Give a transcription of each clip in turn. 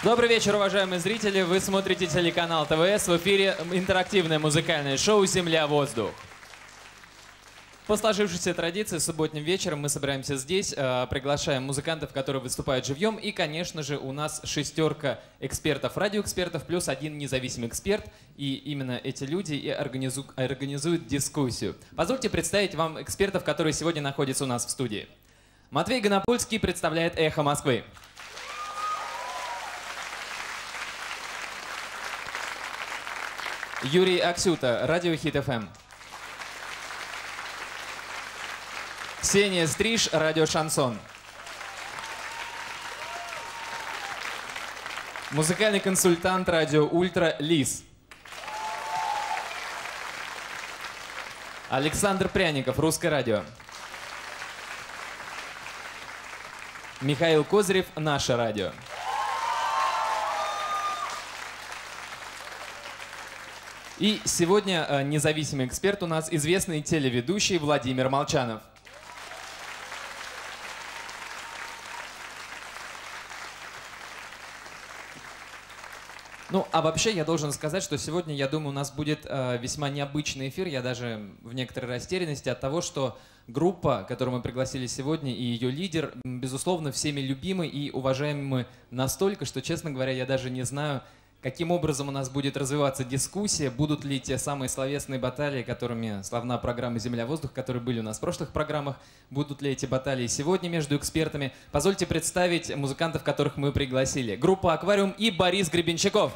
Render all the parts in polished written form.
Добрый вечер, уважаемые зрители. Вы смотрите телеканал ТВС. В эфире интерактивное музыкальное шоу «Земля-воздух». По сложившейся традиции, субботним вечером мы собираемся здесь, приглашаем музыкантов, которые выступают живьем. И, конечно же, у нас шестерка экспертов, радиоэкспертов, плюс один независимый эксперт. И именно эти люди и организуют дискуссию. Позвольте представить вам экспертов, которые сегодня находятся у нас в студии. Матвей Гонопольский представляет «Эхо Москвы». Юрий Аксюта, радио Хит ФМ. Ксения Стриж, радио Шансон. Музыкальный консультант радио Ультра Лис. Александр Пряников, русское радио. Михаил Козырев, наше радио. И сегодня независимый эксперт у нас, известный телеведущий Владимир Молчанов. Ну, а вообще я должен сказать, что сегодня, я думаю, у нас будет весьма необычный эфир. Я даже в некоторой растерянности от того, что группа, которую мы пригласили сегодня, и ее лидер, безусловно, всеми любимы и уважаемы настолько, что, честно говоря, я даже не знаю, каким образом у нас будет развиваться дискуссия, будут ли те самые словесные баталии, которыми славна программа «Земля-воздух», которые были у нас в прошлых программах, будут ли эти баталии сегодня между экспертами. Позвольте представить музыкантов, которых мы пригласили. Группа «Аквариум» и Борис Гребенщиков.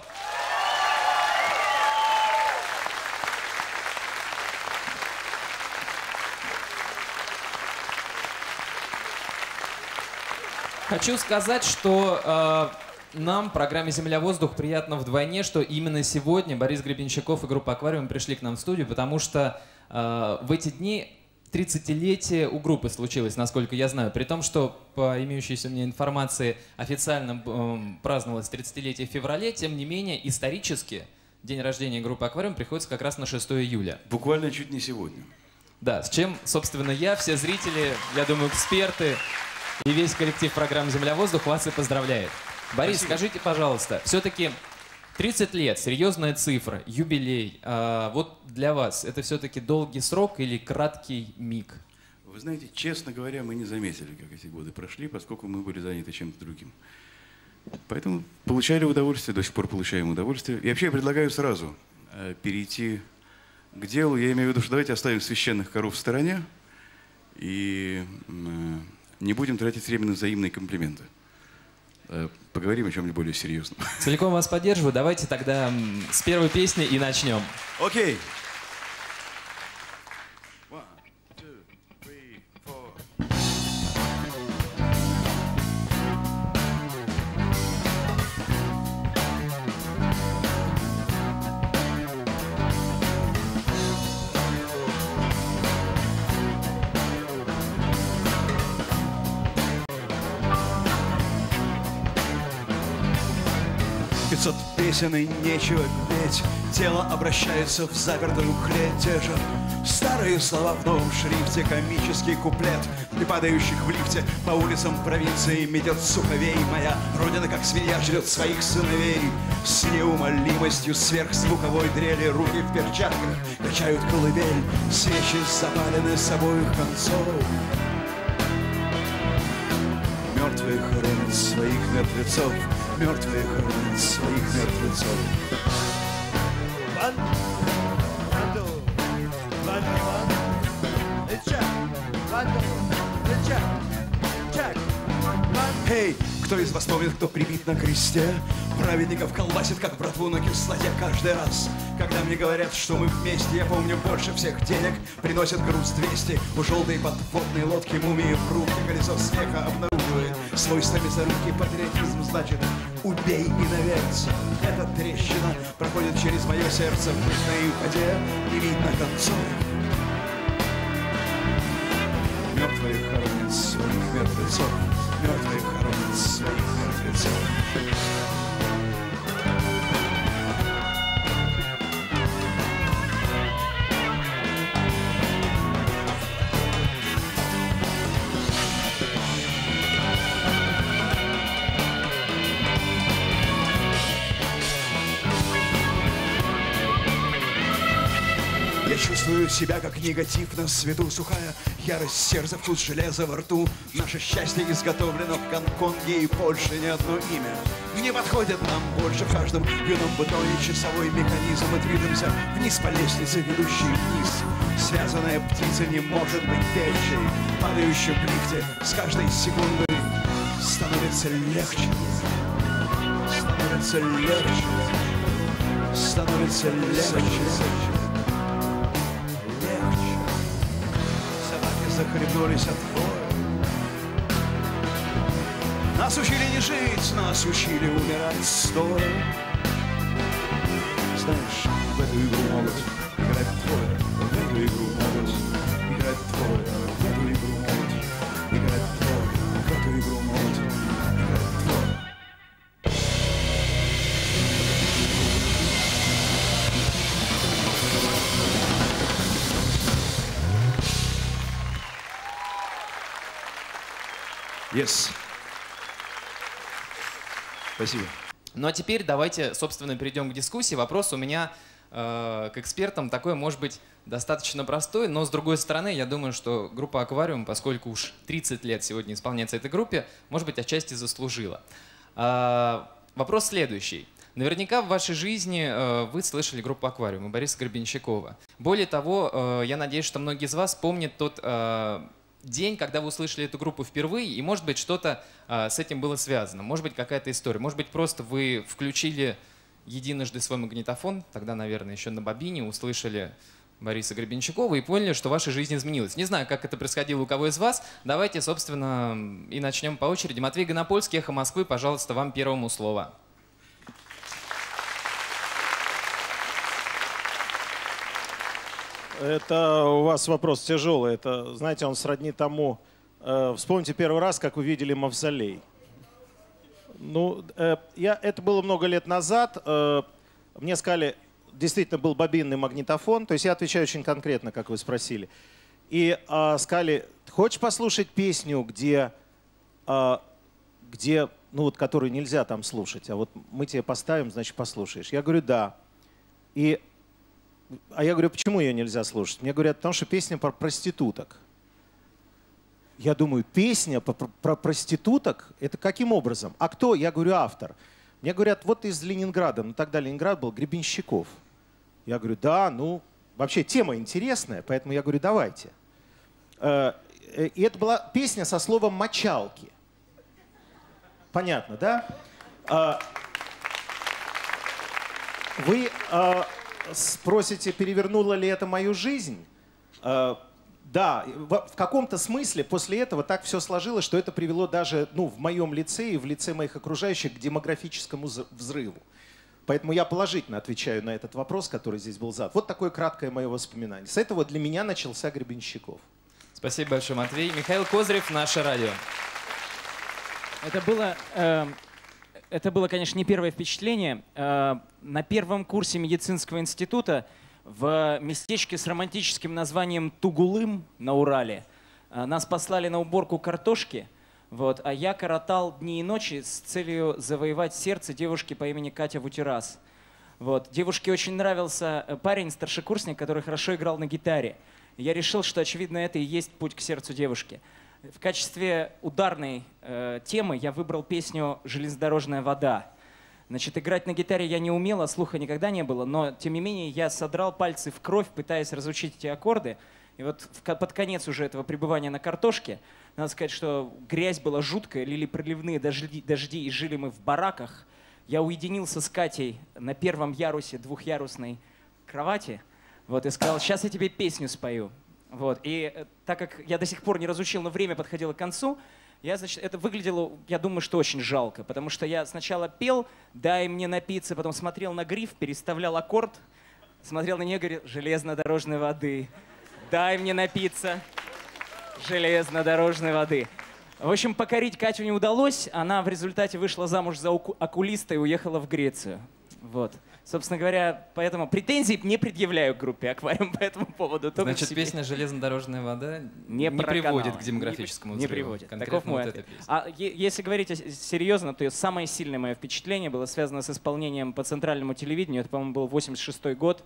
Хочу сказать, что нам, программе «Земля-воздух», приятно вдвойне, что именно сегодня Борис Гребенщиков и группа «Аквариум» пришли к нам в студию, потому что в эти дни 30-летие у группы случилось, насколько я знаю. При том, что по имеющейся мне информации официально праздновалось 30-летие в феврале, тем не менее исторически день рождения группы «Аквариум» приходится как раз на 6 июля. Буквально чуть не сегодня. Да, с чем, собственно, я, все зрители, я думаю, эксперты и весь коллектив программы «Земля-воздух» вас и поздравляет. Борис, спасибо. Скажите, пожалуйста, все-таки 30 лет, серьезная цифра, юбилей. Вот для вас это все-таки долгий срок или краткий миг? Вы знаете, честно говоря, мы не заметили, как эти годы прошли, поскольку мы были заняты чем-то другим. Поэтому получали удовольствие, до сих пор получаем удовольствие. И вообще я предлагаю сразу перейти к делу. Я имею в виду, что давайте оставим священных коров в стороне и не будем тратить время на взаимные комплименты. Поговорим о чем-нибудь более серьезном. Целиком вас поддерживаю. Давайте тогда с первой песни и начнем. Окей. Песен и нечего петь, тело обращается в запертую клеть. Те же старые слова в новом шрифте, комический куплет для падающих в лифте. По улицам провинции метет суховей. Моя родина, как свинья, ждет своих сыновей. С неумолимостью сверхзвуковой дрели руки в перчатках качают колыбель. Свечи запалены с обоих концов. Мертвые хоронят своих мертвецов. Мертвые хоронят своих мертвецов. Эй, кто из вас помнит, кто прибит на кресте? Праведников колбасит, как братву на кислоте. Каждый раз, когда мне говорят, что мы вместе, я помню, больше всех денег приносят груз 200. У желтой подводной лодки мумии в руки колесо смеха обнаруживает свойства мясорубки. Патриотизм значит убей и наверце. Эта трещина проходит через мое сердце. В мутной воде не видно концов. Мертвые хоронят своих мертвецов. Мертвые хоронят своих мертвецов. Чувствую себя как негатив на свету. Сухая ярость сердца, вкус железа во рту. Наше счастье изготовлено в Гонконге, и больше ни одно имя не подходит нам больше. В каждом юном бытоне часовой механизм. Мы движемся вниз по лестнице, ведущей вниз. Связанная птица не может быть певчей. Падающей в лифте с каждой секундой становится легче. Становится легче. Становится легче. Легче. Собаки захлебнулись от боя. Нас учили не жить, нас учили умирать стоя. Знаешь, в эту игру могут играть двое. В эту игру могут играть двое. В эту игру могут играть двое. В эту игру могут играть двое. Yes. Спасибо. Ну а теперь давайте, собственно, перейдем к дискуссии. Вопрос у меня к экспертам такой, может быть, достаточно простой, но с другой стороны, я думаю, что группа «Аквариум», поскольку уж 30 лет сегодня исполняется этой группе, может быть, отчасти заслужила. Вопрос следующий. Наверняка в вашей жизни вы слышали группу «Аквариум» и Бориса Гребенщикова. Более того, я надеюсь, что многие из вас помнят тот день, когда вы услышали эту группу впервые, и, может быть, что-то с этим было связано. Может быть, какая-то история. Может быть, просто вы включили единожды свой магнитофон, тогда, наверное, еще на бобине, услышали Бориса Гребенщикова и поняли, что ваша жизнь изменилась. Не знаю, как это происходило у кого из вас. Давайте, собственно, и начнем по очереди. Матвей Гонопольский, «Эхо Москвы», пожалуйста, вам первому слово. Это у вас вопрос тяжелый. Это, знаете, он сродни тому. Вспомните первый раз, как вы видели «Мавзолей». Ну, это было много лет назад. Мне сказали, действительно был бобинный магнитофон. То есть я отвечаю очень конкретно, как вы спросили. И сказали, хочешь послушать песню, где, ну вот, которую нельзя там слушать, а вот мы тебе поставим, значит, послушаешь. Я говорю, да. А я говорю, почему ее нельзя слушать? Мне говорят, потому что песня про проституток. Я думаю, песня про проституток? Это каким образом? А кто? Я говорю, автор. Мне говорят, вот из Ленинграда. Ну тогда Ленинград был, Гребенщиков. Я говорю, да, ну вообще тема интересная, поэтому я говорю, давайте. И это была песня со словом «мочалки». Понятно, да? Вы спросите, перевернула ли это мою жизнь? Да, в каком-то смысле после этого так все сложилось, что это привело даже в моем лице и в лице моих окружающих к демографическому взрыву. Поэтому я положительно отвечаю на этот вопрос, который здесь был задан. Вот такое краткое мое воспоминание. С этого для меня начался Гребенщиков. Спасибо большое, Матвей. Михаил Козырев, «Наше радио». Это было, конечно, не первое впечатление. На первом курсе медицинского института в местечке с романтическим названием Тугулым на Урале нас послали на уборку картошки, а я коротал дни и ночи с целью завоевать сердце девушки по имени Катя Вутирас. Девушке очень нравился парень, старшекурсник, который хорошо играл на гитаре. Я решил, что, очевидно, это и есть путь к сердцу девушки. В качестве ударной темы я выбрал песню «Железнодорожная вода». Значит, играть на гитаре я не умел, а слуха никогда не было, но, тем не менее, я содрал пальцы в кровь, пытаясь разучить эти аккорды. И вот под конец уже этого пребывания на картошке, надо сказать, что грязь была жуткая, лили проливные дожди, и жили мы в бараках. Я уединился с Катей на первом ярусе двухъярусной кровати, и сказал, сейчас я тебе песню спою. И так как я до сих пор не разучил, но время подходило к концу, это выглядело, я думаю, что очень жалко, потому что я сначала пел «Дай мне напиться», потом смотрел на гриф, переставлял аккорд, смотрел на нее и говорил «Железнодорожной воды, дай мне напиться, железнодорожной воды». В общем, покорить Катю не удалось, она в результате вышла замуж за окулиста и уехала в Грецию. Собственно говоря, поэтому претензий не предъявляю к группе «Аквариум» по этому поводу. Значит, песня «Железнодорожная вода» не приводит к демографическому взрыву. Не приводит. Таков мой ответ. А если говорить серьезно, то самое сильное мое впечатление было связано с исполнением по центральному телевидению. Это, по-моему, был 86-й год.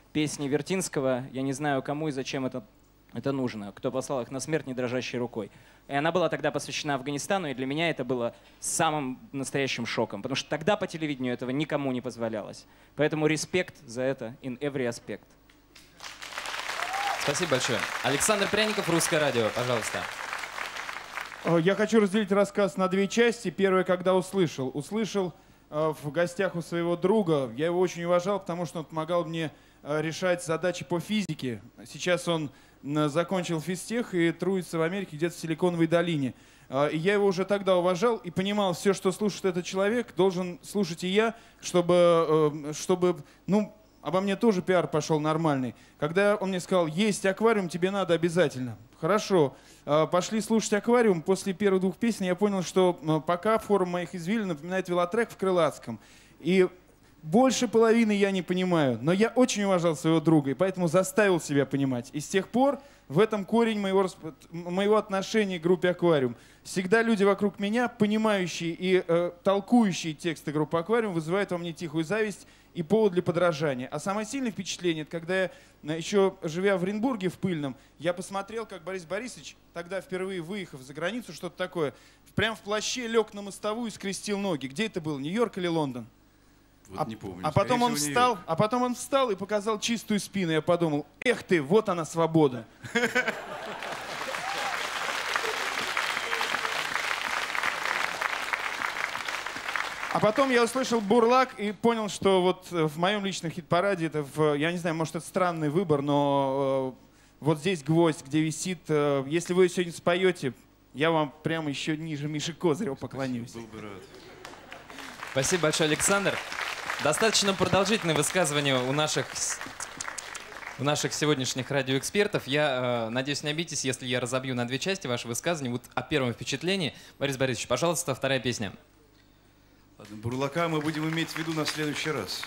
песни Вертинского «Я не знаю, кому и зачем это нужно, кто послал их на смерть не дрожащей рукой». И она была тогда посвящена Афганистану, и для меня это было самым настоящим шоком, потому что тогда по телевидению этого никому не позволялось. Поэтому респект за это in every aspect. Спасибо большое. Александр Пряников, Русское радио, пожалуйста. Я хочу разделить рассказ на две части. Первое, когда услышал. Услышал в гостях у своего друга. Я его очень уважал, потому что он помогал мне решать задачи по физике. Сейчас он закончил физтех и трудится в Америке, где-то в Силиконовой долине. И я его уже тогда уважал и понимал, все, что слушает этот человек, должен слушать и я, чтобы обо мне тоже пиар пошел нормальный. Когда он мне сказал, есть аквариум, тебе надо обязательно. Хорошо. Пошли слушать аквариум. После первых двух песен я понял, что пока форма моих извилин напоминает велотрек в Крылатском. И больше половины я не понимаю. Но я очень уважал своего друга, и поэтому заставил себя понимать. И с тех пор в этом корень моего отношения к группе «Аквариум». Всегда люди вокруг меня, понимающие и толкующие тексты группы «Аквариум», вызывают во мне тихую зависть и повод для подражания. А самое сильное впечатление, это когда я, еще живя в Оренбурге, в Пыльном, я посмотрел, как Борис Борисович, тогда впервые выехав за границу, что-то такое, прям в плаще лег на мостовую и скрестил ноги. Где это было, Нью-Йорк или Лондон? Вот не помню. А потом он встал и показал чистую спину. Я подумал, эх ты, вот она свобода. А потом я услышал «Бурлак» и понял, что вот в моем личном хит-параде, я не знаю, может, это странный выбор, но вот здесь гвоздь, где висит. Если вы сегодня споете, я вам прямо еще ниже Миши Козырева поклонюсь. Был бы рад. Спасибо большое, Александр. Достаточно продолжительное высказывание у наших сегодняшних радиоэкспертов. Я надеюсь, не обидитесь, если я разобью на две части ваше высказывание. Вот о первом впечатлении. Борис Борисович, пожалуйста, вторая песня. Ладно, «Бурлака» мы будем иметь в виду на следующий раз.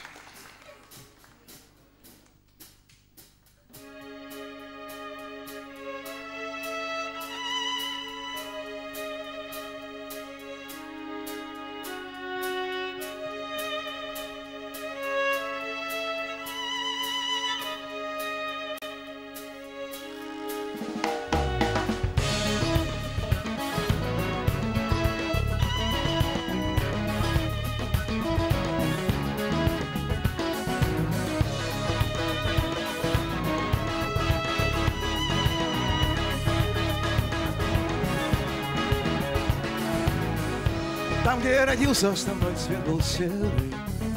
Там, где я родился, основной цвет был серый.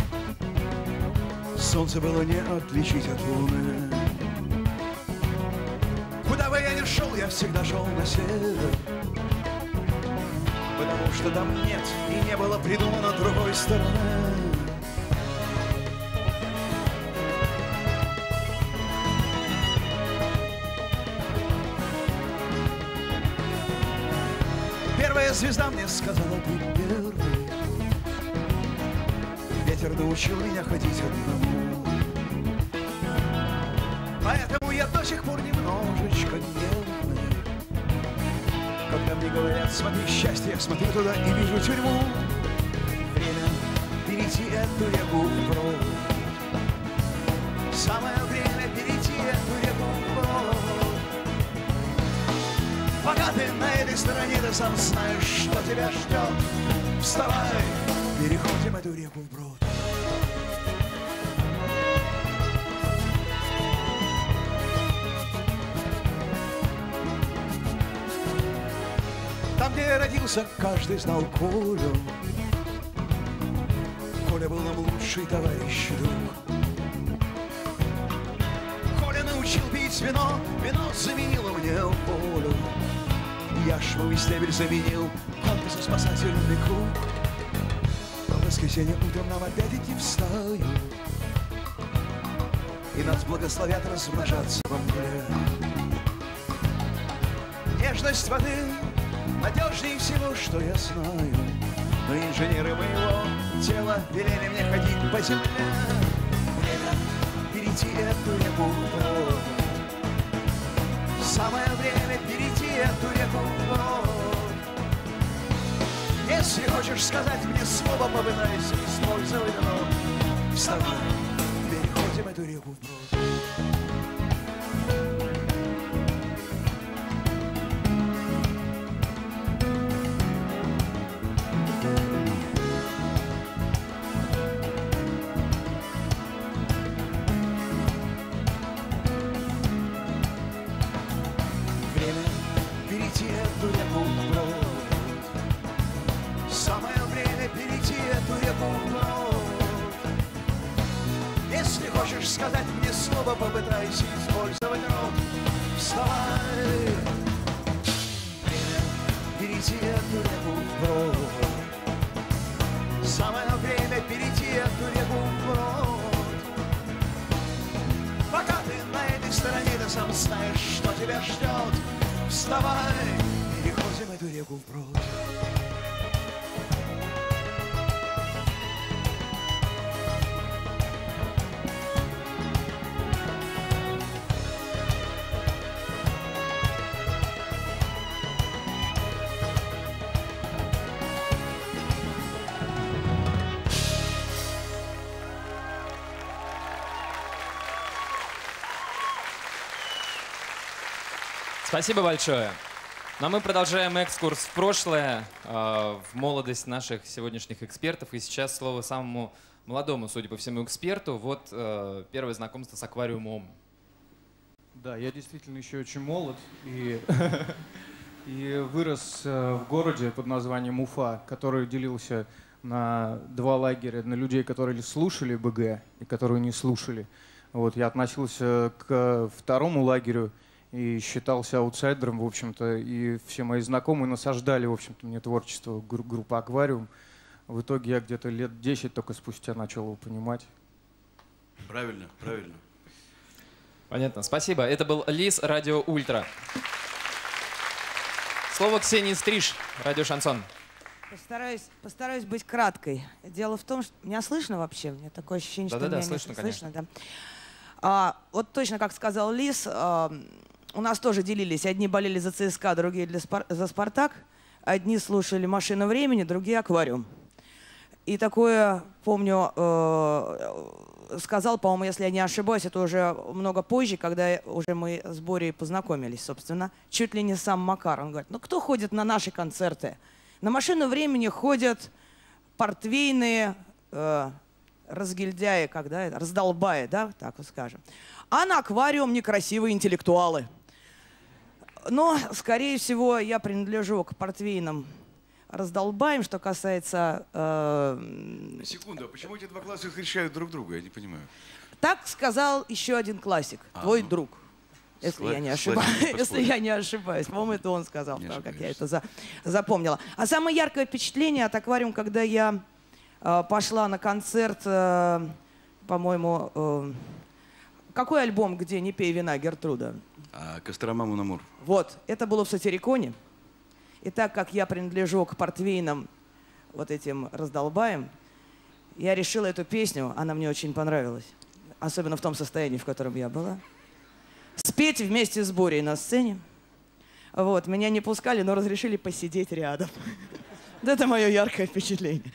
Солнце было не отличить от луны. Куда бы я ни шел, я всегда шел на север, потому что там нет и не было придумано другой стороны. Первая звезда мне сказала, ты первый. Ветер научил меня ходить одному. Поэтому я до сих пор немножечко нервный. Когда мне говорят, смотри счастье, я смотрю туда и вижу тюрьму. Время перейти эту реку вброд. Самое время перейти эту реку вброд. Пока ты на этой стороне, ты сам знаешь, что тебя ждет. Вставай, переходим эту реку вброд. Там, где я родился, каждый знал Колю. Коля был нам лучший товарищ и друг. Коля научил пить вино, вино заменило мне волю. Яшмовый стебель заменил компас и спасательный круг. В воскресенье утром нам опять идти в стаю, и нас благословят размножаться во мгле. Нежность воды надежнее всего, что я знаю, но инженеры моего тела велели мне ходить по земле. Время перейти эту реку вброд. Самое время перейти эту реку вброд. Если хочешь сказать мне слово, попытайся использовать оно. Вставай, переходим эту реку вброд. реку вброд. Самое время перейти эту реку вброд. Если хочешь сказать мне слово, попытайся использовать рот. Вставай! Время перейти эту реку вброд. Самое время перейти эту реку вброд. Пока ты на этой стороне, ты сам знаешь, что тебя ждет. Вставай, переходим эту реку вброд. Спасибо большое. Но мы продолжаем экскурс в прошлое, в молодость наших сегодняшних экспертов. И сейчас слово самому молодому, судя по всему, эксперту. Вот первое знакомство с аквариумом. Да, я действительно еще очень молод и вырос в городе под названием Уфа, который делился на два лагеря, на людей, которые слушали БГ и которые не слушали. Вот, я относился к второму лагерю и считался аутсайдером, в общем-то, и все мои знакомые насаждали, в общем-то, мне творчество группы «Аквариум». В итоге я где-то лет 10 только спустя начал его понимать. Правильно, правильно. Понятно, спасибо. Это был Лис, Радио Ультра. Слово Ксении Стриж, Радио Шансон. Постараюсь быть краткой. Дело в том, что... Меня слышно вообще? У меня такое ощущение, что Да-да-да, меня слышно, конечно. Да? Вот точно, как сказал Лис, у нас тоже делились. Одни болели за ЦСКА, другие за «Спартак». Одни слушали «Машину времени», другие «Аквариум». И такое, помню, сказал, по-моему, если я не ошибаюсь, это уже много позже, когда уже мы с Борей познакомились, собственно. Чуть ли не сам Макар. Он говорит, ну кто ходит на наши концерты? На «Машину времени» ходят портвейные разгильдяи, раздолбаи, да, так вот скажем. А на «Аквариум» некрасивые интеллектуалы. Но, скорее всего, я принадлежу к портвейным раздолбаем, что касается... Секунду, а почему эти два класса решают друг друга? Я не понимаю. Так сказал еще один классик, твой друг. Если я не ошибаюсь. Если я не ошибаюсь. По-моему, это он сказал, как я это запомнила. А самое яркое впечатление от «Аквариум», когда я пошла на концерт, по-моему... Какой альбом, где «Не пей вина» Гертруда? «Кострома Мон Амур». Вот, это было в Сатириконе. И так как я принадлежу к портвейным вот этим раздолбаям, я решила эту песню, она мне очень понравилась. Особенно в том состоянии, в котором я была. Спеть вместе с Борей на сцене. Вот, меня не пускали, но разрешили посидеть рядом. Это мое яркое впечатление.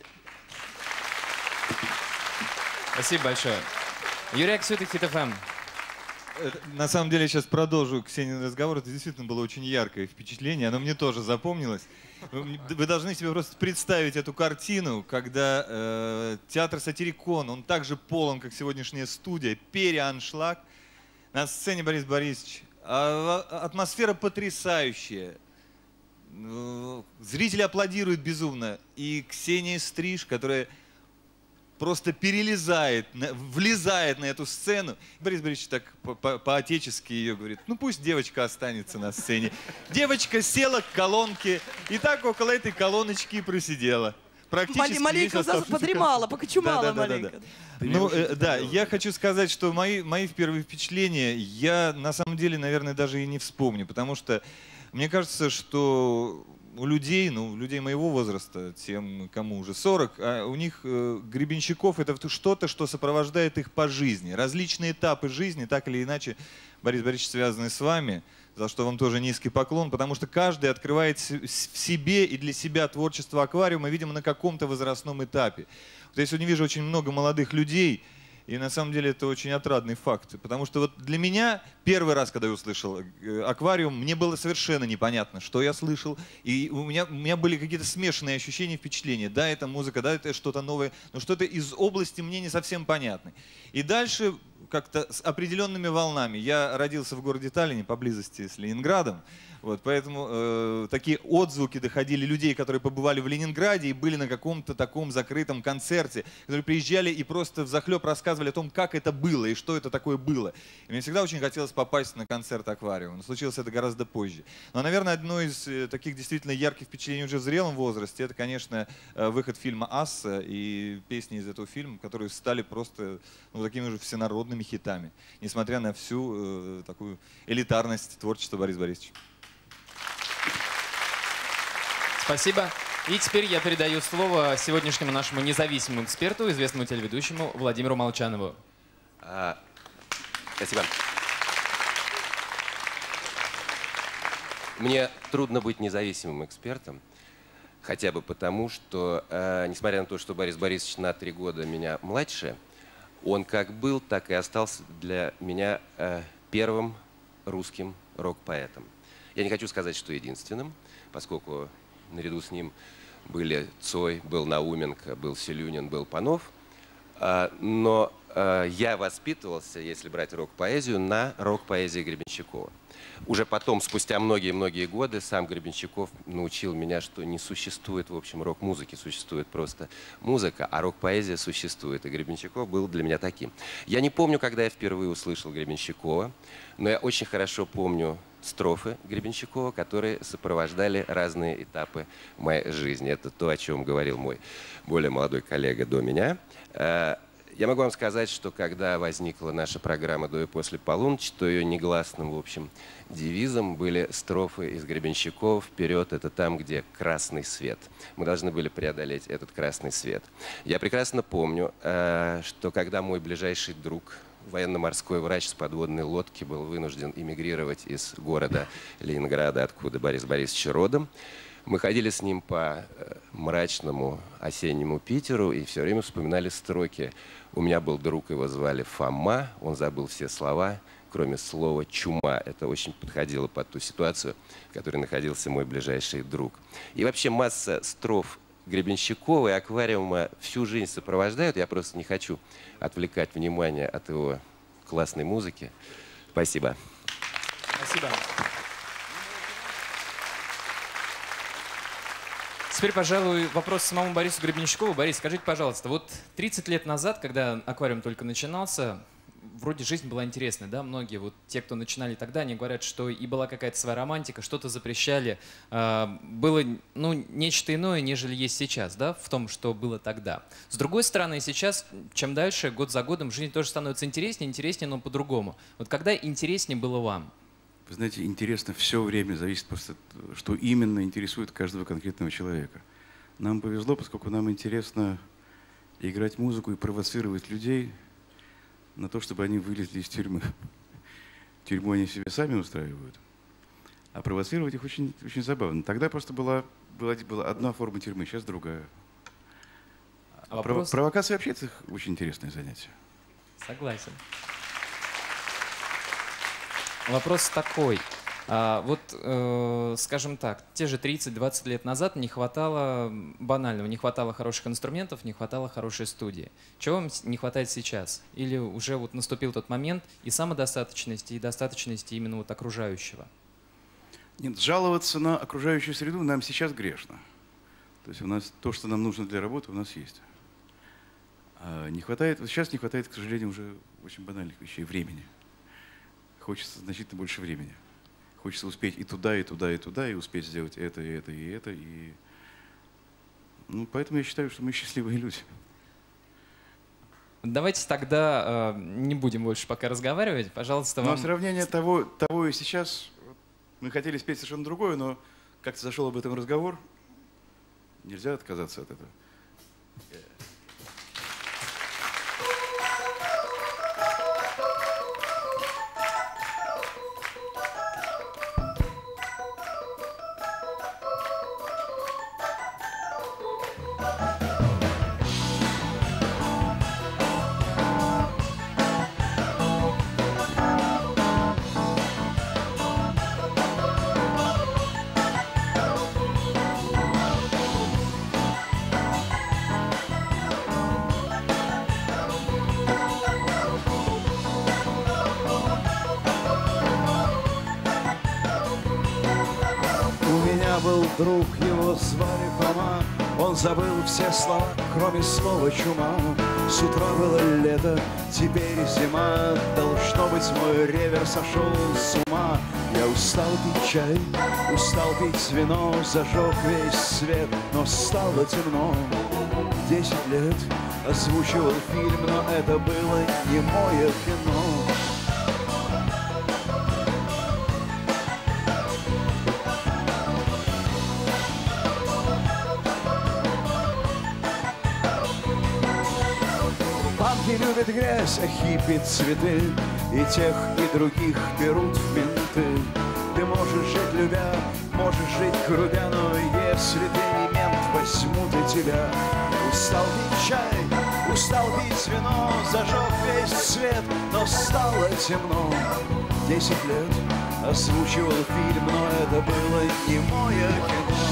Спасибо большое. Юрий Аксютик, Хит-ФМ. На самом деле, я сейчас продолжу Ксенин разговор. Это действительно было очень яркое впечатление. Оно мне тоже запомнилось. Вы должны себе просто представить эту картину, когда театр Сатирикон, он так же полон, как сегодняшняя студия, переаншлаг. На сцене Борис Борисович. Атмосфера потрясающая. Зрители аплодируют безумно. И Ксения Стриж, которая просто влезает на эту сцену. Борис Борисович так по-отечески ее говорит, ну пусть девочка останется на сцене. Девочка села к колонке и так около этой колоночки и просидела. Практически маленько подремала, покачумала маленько. Ну, да, я хочу сказать, что мои первые впечатления я на самом деле, наверное, даже и не вспомню, потому что мне кажется, что у людей, людей моего возраста, тем, кому уже 40, у них Гребенщиков — это что-то, что сопровождает их по жизни. Различные этапы жизни, так или иначе, Борис Борисович, связаны с вами, за что вам тоже низкий поклон, потому что каждый открывает в себе и для себя творчество «Аквариума», видимо, на каком-то возрастном этапе. Вот я сегодня вижу очень много молодых людей, и на самом деле это очень отрадный факт. Потому что вот для меня первый раз, когда я услышал «Аквариум», мне было совершенно непонятно, что я слышал. И у меня были какие-то смешанные ощущения, впечатления. Да, это музыка, да, это что-то новое, но что-то из области мне не совсем понятно. И дальше как-то с определенными волнами. Я родился в городе Таллине, поблизости с Ленинградом. Вот, поэтому такие отзвуки доходили людей, которые побывали в Ленинграде и были на каком-то таком закрытом концерте, которые приезжали и просто взахлеб рассказывали о том, как это было и что это такое было. И мне всегда очень хотелось попасть на концерт «Аквариум». Но случилось это гораздо позже. Но, наверное, одно из таких действительно ярких впечатлений уже в зрелом возрасте, это, конечно, выход фильма «Асса» и песни из этого фильма, которые стали просто такими уже всенародными хитами, несмотря на всю такую элитарность творчества Бориса Борисовича. Спасибо. И теперь я передаю слово сегодняшнему нашему независимому эксперту, известному телеведущему Владимиру Молчанову. Спасибо. Мне трудно быть независимым экспертом, хотя бы потому, что, несмотря на то, что Борис Борисович на 3 года меня младше, он как был, так и остался для меня первым русским рок-поэтом. Я не хочу сказать, что единственным, поскольку наряду с ним были Цой, был Науменко, был Селюнин, был Панов. Но я воспитывался, если брать рок-поэзию, на рок-поэзии Гребенщикова. Уже потом, спустя многие-многие годы, сам Гребенщиков научил меня, что не существует, в общем, рок-музыки, существует просто музыка, а рок-поэзия существует. И Гребенщиков был для меня таким. Я не помню, когда я впервые услышал Гребенщикова, но я очень хорошо помню строфы Гребенщикова, которые сопровождали разные этапы моей жизни. Это то, о чем говорил мой более молодой коллега до меня. Я могу вам сказать, что когда возникла наша программа «До и после полуночи», то ее негласным, в общем, девизом были строфы из Гребенщикова «Вперед, это там, где красный свет». Мы должны были преодолеть этот красный свет. Я прекрасно помню, что когда мой ближайший друг, военно-морской врач с подводной лодки, был вынужден эмигрировать из города Ленинграда, откуда Борис Борисович родом, мы ходили с ним по мрачному осеннему Питеру и все время вспоминали строки. У меня был друг, его звали Фома, он забыл все слова, кроме слова «чума». Это очень подходило под ту ситуацию, в которой находился мой ближайший друг. И вообще масса строф Гребенщикова и «Аквариума» всю жизнь сопровождают. Я просто не хочу отвлекать внимание от его классной музыки. Спасибо. Спасибо. Теперь, пожалуй, вопрос самому Борису Гребенщикову. Борис, скажите, пожалуйста, вот 30 лет назад, когда «Аквариум» только начинался, вроде жизнь была интересной, да? Многие, вот те, кто начинали тогда, они говорят, что и была какая-то своя романтика, что-то запрещали. Было, нечто иное, нежели есть сейчас, да, в том, что было тогда. С другой стороны, сейчас, чем дальше, год за годом, жизнь тоже становится интереснее, но по-другому. Вот когда интереснее было вам? Вы знаете, интересно все время, зависит просто, что именно интересует каждого конкретного человека. Нам повезло, поскольку нам интересно играть музыку и провоцировать людей на то, чтобы они вылезли из тюрьмы. Тюрьму они себе сами устраивают, а провоцировать их очень, очень забавно. Тогда просто была одна форма тюрьмы, сейчас другая. Провокация вообще это очень интересное занятие. Согласен. Вопрос такой. Скажем так, те же 30-20 лет назад не хватало банального, не хватало хороших инструментов, не хватало хорошей студии. Чего вам не хватает сейчас? Или уже вот наступил тот момент и самодостаточности, и достаточности именно вот окружающего? Нет, жаловаться на окружающую среду нам сейчас грешно. То есть у нас то, что нам нужно для работы, у нас есть. Сейчас не хватает, к сожалению, уже очень банальных вещей, времени. Хочется значительно больше времени. Хочется успеть и туда, и туда, и туда, и успеть сделать это, и это, и это. Поэтому я считаю, что мы счастливые люди. Давайте тогда не будем больше пока разговаривать. Пожалуйста, вам... Но сравнение того и сейчас, мы хотели спеть совершенно другое, но как-то зашел об этом разговор, нельзя отказаться от этого. Друг его звали Фома, он забыл все слова, кроме слова чума. С утра было лето, теперь зима, должно быть, мой ревер сошел с ума. Я устал пить чай, устал пить вино, зажег весь свет, но стало темно. 10 лет озвучивал фильм, но это было не мое кино. Панки любят грязь, а хиппи цветы, и тех, и других берут в менты. Ты можешь жить любя, можешь жить грубя, но если ты не мент, возьмут и тебя. Устал пить чай, устал пить вино, зажег весь свет, но стало темно. 10 лет озвучивал фильм, но это было не мое кино.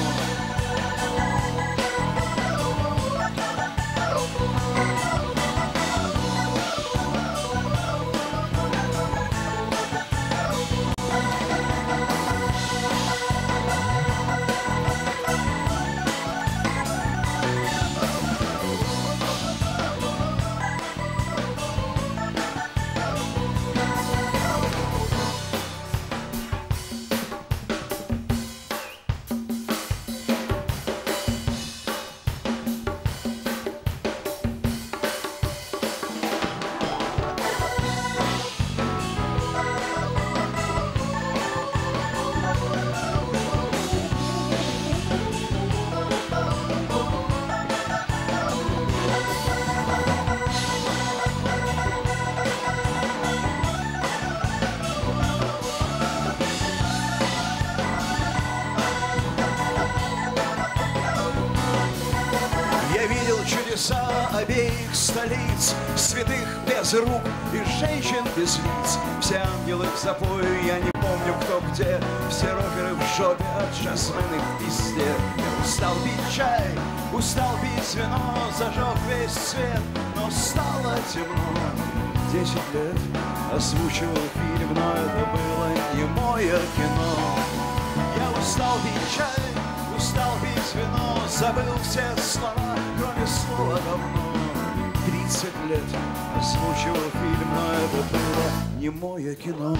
Обеих столиц, святых без рук и женщин без лиц. Все ангелы в запое, я не помню кто где. Все роперы в жопе, от жасмины в пизде. Я устал пить чай, устал пить вино, зажег весь свет, но стало темно. 10 лет озвучивал фильм, но это было не мое кино. Я устал пить чай, устал пить вино, забыл все слова, кроме слова давно. 30 лет озвучивал фильм, но это было не мое кино.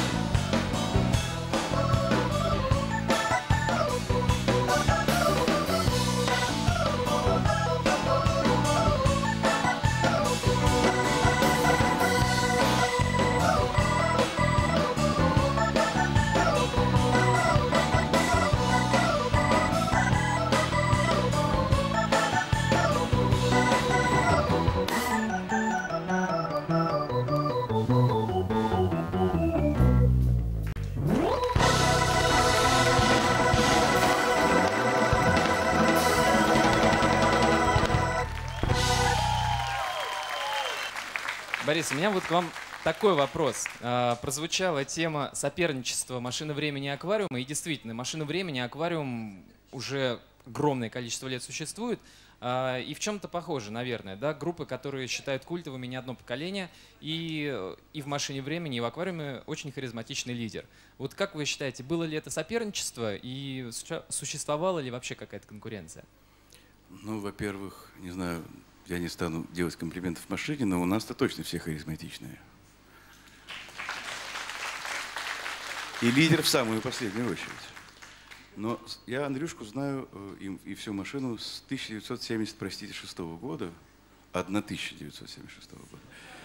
Борис, у меня вот к вам такой вопрос. Прозвучала тема соперничества «Машины времени» и «Аквариума». И действительно, «Машина времени» и «Аквариум» уже огромное количество лет существует. И в чем-то похожи, наверное. Да? Группы, которые считают культовыми не одно поколение. И в «Машине времени», и в «Аквариуме» очень харизматичный лидер. Вот как вы считаете, было ли это соперничество и существовала ли вообще какая-то конкуренция? Ну, во-первых, не знаю, я не стану делать комплиментов машине, но у нас-то точно все харизматичные. И лидер в самую последнюю очередь. Но я Андрюшку знаю и всю машину с 1976 года, 1976 года.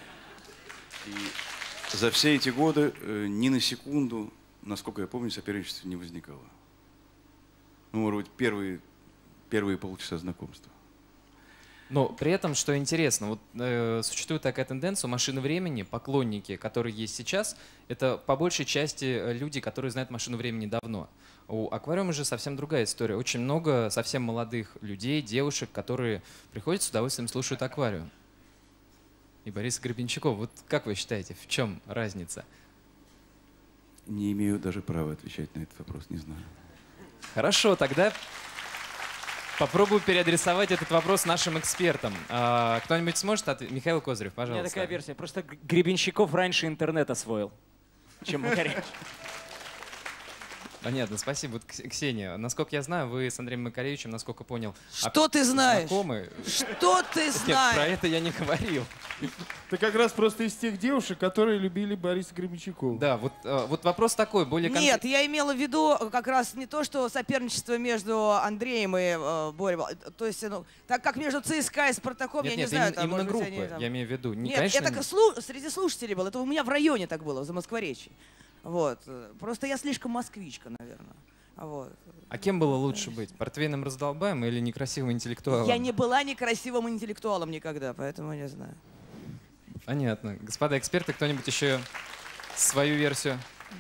И за все эти годы ни на секунду, насколько я помню, соперничества не возникало. Ну, может быть, первые полчаса знакомства. Но при этом, что интересно, вот существует такая тенденция, у «Машины времени» поклонники, которые есть сейчас, это по большей части люди, которые знают «Машину времени» давно. У «Аквариума» же совсем другая история. Очень много совсем молодых людей, девушек, которые приходят с удовольствием, слушают «Аквариум». И Борис Гребенщиков, вот как вы считаете, в чем разница? Не имею даже права отвечать на этот вопрос, не знаю. Хорошо, тогда попробую переадресовать этот вопрос нашим экспертам. Кто-нибудь сможет ответить? Михаил Козырев, пожалуйста. У меня такая версия. Просто Гребенщиков раньше интернет освоил, чем Макаревич. Понятно, спасибо. Вот, Ксения, насколько я знаю, вы с Андреем Макаревичем, насколько понял, Что ты знаешь? знакомы. Что ты Нет, знаешь? про это я не говорил. Ты как раз просто из тех девушек, которые любили Бориса Гребенщикова. Да, вот вопрос такой, более Нет, я имела в виду как раз не то, что соперничество между Андреем и Борей. То есть, ну, так как между ЦСКА и Спартаком, я не знаю, там, именно может быть, группы, они там... я имею в виду. Нет, Конечно, это среди слушателей было. Это у меня в районе так было, в Замоскворечье. Вот. Просто я слишком москвичка, наверное. Вот. А кем было лучше быть? Портвейным раздолбаем или некрасивым интеллектуалом? Я не была некрасивым интеллектуалом никогда, поэтому не знаю. Понятно. Господа эксперты, кто-нибудь еще свою версию?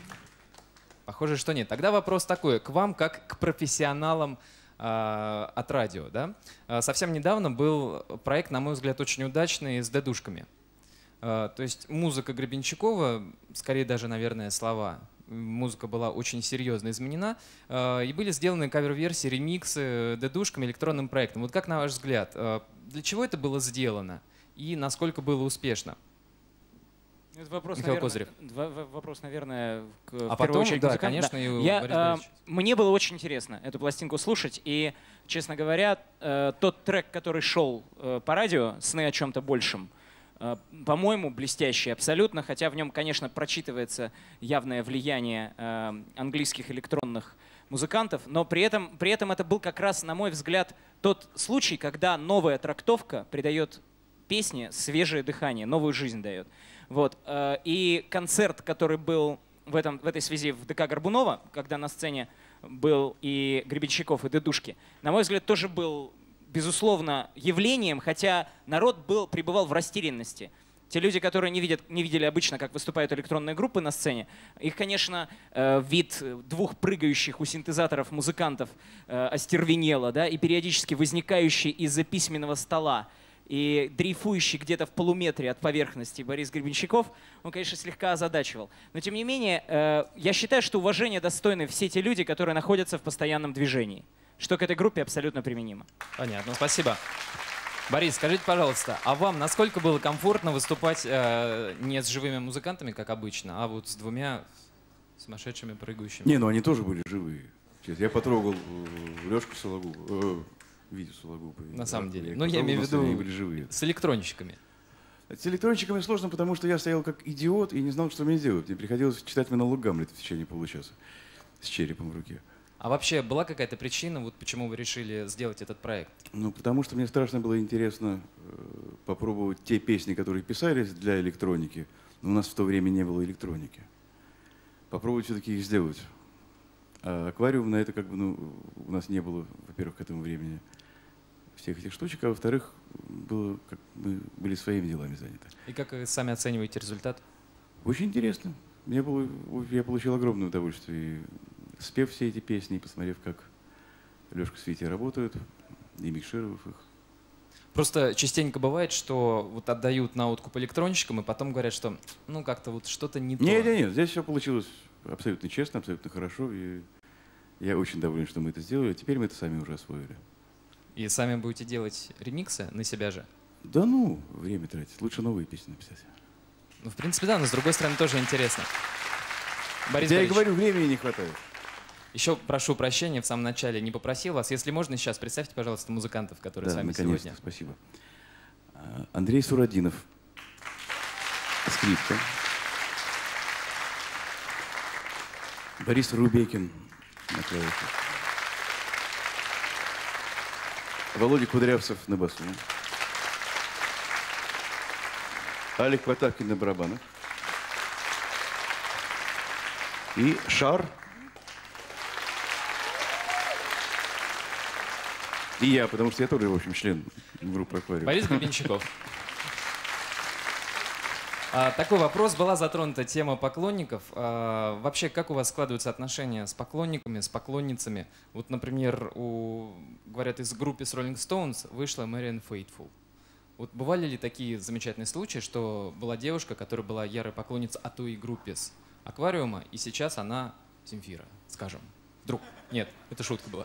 Похоже, что нет. Тогда вопрос такой, к вам как к профессионалам от радио. Да? Совсем недавно был проект, на мой взгляд, очень удачный с дедушками. То есть музыка Гребенщикова, скорее даже, наверное, слова, музыка была очень серьезно изменена, и были сделаны кавер-версии, ремиксы дедушками, электронным проектом. Вот как на ваш взгляд, для чего это было сделано и насколько было успешно? Это вопрос, Михаил наверное, Козырев. вопрос, наверное, в А первую потом, очередь да, музыкантам. конечно, и у Я, Бориса Борисовича. мне было очень интересно эту пластинку слушать, и, честно говоря, тот трек, который шел по радио, «Сны о чем-то большем», по-моему, блестящий абсолютно, хотя в нем, конечно, прочитывается явное влияние английских электронных музыкантов, но при этом это был как раз, на мой взгляд, тот случай, когда новая трактовка придает песне свежее дыхание, новую жизнь дает. Вот. И концерт, который был в этой связи в ДК Горбунова, когда на сцене был и Гребенщиков, и Дедушки, на мой взгляд, тоже был, безусловно, явлением, хотя народ пребывал в растерянности. Те люди, которые не видели обычно, как выступают электронные группы на сцене, их, конечно, вид двух прыгающих у синтезаторов музыкантов остервенело, да, и периодически возникающий из-за письменного стола и дрейфующий где-то в полуметре от поверхности Борис Гребенщиков, он, конечно, слегка озадачивал. Но, тем не менее, я считаю, что уважение достойны все те люди, которые находятся в постоянном движении, что к этой группе абсолютно применимо. Понятно, спасибо. Борис, скажите, пожалуйста, а вам насколько было комфортно выступать не с живыми музыкантами, как обычно, а вот с двумя сумасшедшими прыгающими? Не, ну они тоже были живые. Честно, я потрогал Лёшку Сологуб, Витю Сологуб. На самом деле. Ну, я имею в виду они были живые. с электронщиками. С электронщиками сложно, потому что я стоял как идиот и не знал, что мне делать. Мне приходилось читать монолог Гамлета в течение получаса с черепом в руке. А вообще была какая-то причина, вот почему вы решили сделать этот проект? Ну, потому что мне страшно было интересно попробовать те песни, которые писались для электроники. Но у нас в то время не было электроники. Попробовать все-таки их сделать. А аквариум на это как бы, ну, у нас не было, во-первых, к этому времени всех этих штучек, а во-вторых, было, как мы были своими делами заняты. И как вы сами оцениваете результат? Очень интересно. Я получил огромное удовольствие, спев все эти песни, и посмотрев, как Лёшка с Витей работают, и микшировав их. Просто частенько бывает, что вот отдают на откуп электронщикам, и потом говорят, что ну как-то вот что-то не то. Нет, здесь все получилось абсолютно честно, абсолютно хорошо, и я очень доволен, что мы это сделали. А теперь мы это сами уже освоили. И сами будете делать ремиксы на себя же? Да ну, время тратить. Лучше новые песни написать. Ну, в принципе, да, но с другой стороны тоже интересно. Борис Я и Борисович, говорю, времени не хватает. еще прошу прощения, в самом начале не попросил вас. Если можно, сейчас представьте, пожалуйста, музыкантов, которые Да, с вами наконец-то, сегодня. спасибо. Андрей Сурадинов, скрипка. Борис Рубекин на клавишах. Володя Кудрявцев на басу. Алик Потапкин на барабанах. И Шар. И я, потому что я тоже, в общем, член группы «Аквариум». Борис Гребенщиков. Такой вопрос. Была затронута тема поклонников. Вообще, как у вас складываются отношения с поклонниками, с поклонницами? Вот, например, говорят, из группы с Rolling Stones вышла Marianne Faithfull. Вот бывали ли такие замечательные случаи, что была девушка, которая была ярой поклонницей, а то и группе с «Аквариума», и сейчас она Земфира, скажем. Вдруг. Нет, это шутка была.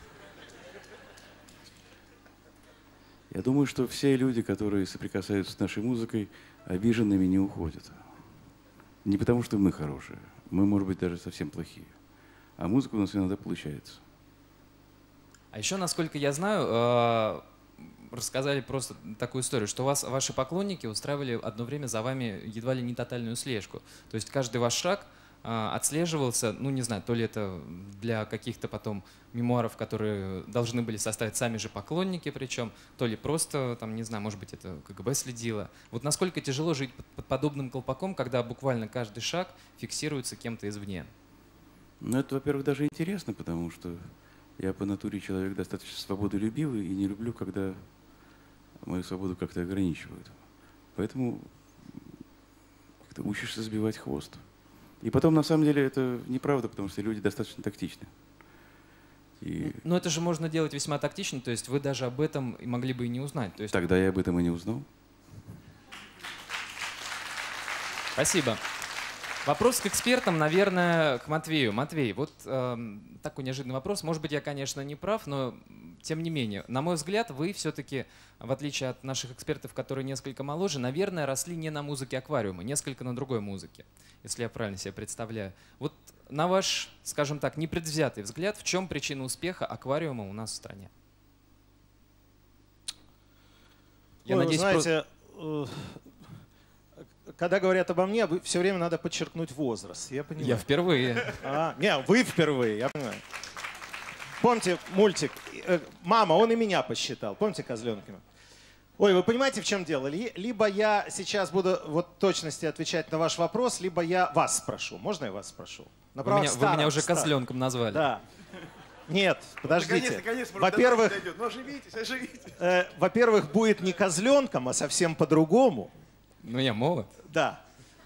Я думаю, что все люди, которые соприкасаются с нашей музыкой, обиженными не уходят. Не потому, что мы хорошие. Мы, может быть, даже совсем плохие. А музыка у нас иногда получается. А еще, насколько я знаю, рассказали просто такую историю, что ваши поклонники устраивали одно время за вами едва ли не тотальную слежку. То есть каждый ваш шаг отслеживался, ну не знаю, то ли это для каких-то потом мемуаров, которые должны были составить сами же поклонники причем, то ли просто, там, не знаю, может быть, это КГБ следило. Вот насколько тяжело жить под подобным колпаком, когда буквально каждый шаг фиксируется кем-то извне? Ну, это, во-первых, даже интересно, потому что я по натуре человек достаточно свободолюбивый и не люблю, когда мою свободу как-то ограничивают. Поэтому как-то учишься сбивать хвост. И потом, на самом деле, это неправда, потому что люди достаточно тактичны. Но это же можно делать весьма тактично, то есть вы даже об этом могли бы и не узнать. То есть... Тогда я об этом и не узнал. Спасибо. Вопрос к экспертам, наверное, к Матвею. Матвей, вот такой неожиданный вопрос. Может быть, я, конечно, не прав, но тем не менее, на мой взгляд, вы все-таки, в отличие от наших экспертов, которые несколько моложе, наверное, росли не на музыке аквариума, несколько на другой музыке, если я правильно себе представляю. Вот на ваш, скажем так, непредвзятый взгляд, в чем причина успеха аквариума у нас в стране? Я надеюсь, знаете, когда говорят обо мне, все время надо подчеркнуть возраст. Я понимаю. Я впервые. Не, вы впервые, я понимаю. Помните мультик «Мама», он и меня посчитал. Помните Козленкина? Ой, вы понимаете, в чем дело? Либо я сейчас буду вот в точности отвечать на ваш вопрос, либо я вас спрошу. Можно я вас спрошу? Вы меня уже козленком назвали. Да. Нет, подождите. Наконец, во-первых, ну, оживитесь. во-первых, будет не козленком, а совсем по-другому. Ну, я молод. Да.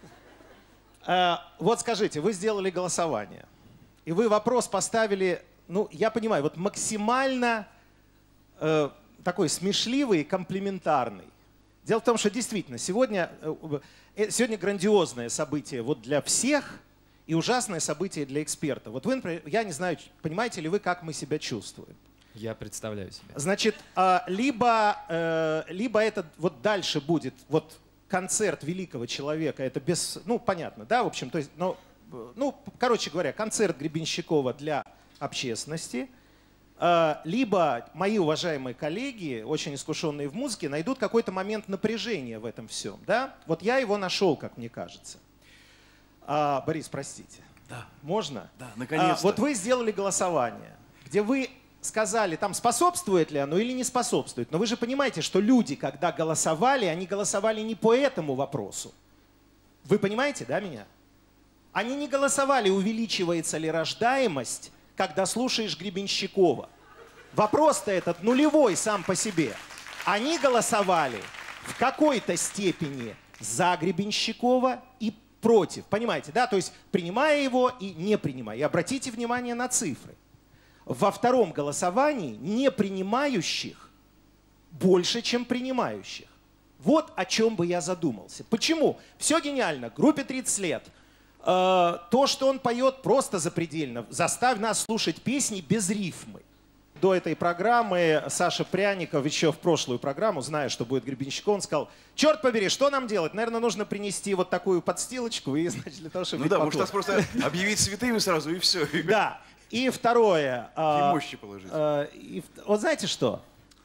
Вот скажите, вы сделали голосование, и вы вопрос поставили, ну, я понимаю, вот максимально такой смешливый и комплиментарный. Дело в том, что действительно сегодня грандиозное событие вот для всех и ужасное событие для экспертов. Вот вы, например, я не знаю, понимаете ли вы, как мы себя чувствуем. Я представляю себе. Значит, либо это вот дальше будет вот концерт великого человека, это без, ну, понятно, да, в общем, то есть, ну, короче говоря, концерт Гребенщикова для общественности, либо мои уважаемые коллеги, очень искушенные в музыке, найдут какой-то момент напряжения в этом всем, да? Вот я его нашел, как мне кажется. Борис, простите. Да. Можно? Да, наконец-то. Вот вы сделали голосование, где вы сказали, там, способствует ли оно или не способствует. Но вы же понимаете, что люди, когда голосовали, они голосовали не по этому вопросу. Вы понимаете, да, меня? Они не голосовали, увеличивается ли рождаемость, когда слушаешь Гребенщикова. Вопрос-то этот нулевой сам по себе. Они голосовали в какой-то степени за Гребенщикова и против. Понимаете, да? То есть принимая его и не принимая. И обратите внимание на цифры. Во втором голосовании не принимающих больше, чем принимающих. Вот о чем бы я задумался. Почему? Все гениально. Группе 30 лет. То, что он поет, просто запредельно. Заставь нас слушать песни без рифмы. До этой программы Саша Пряников еще в прошлую программу, зная, что будет Гребенщиков, он сказал: черт побери, что нам делать? Наверное, нужно принести вот такую подстилочку, и, значит, для того, чтобы... Ну да, может нас просто объявить святыми сразу, и все. Да. И второе. И мощи положить. Вот знаете что?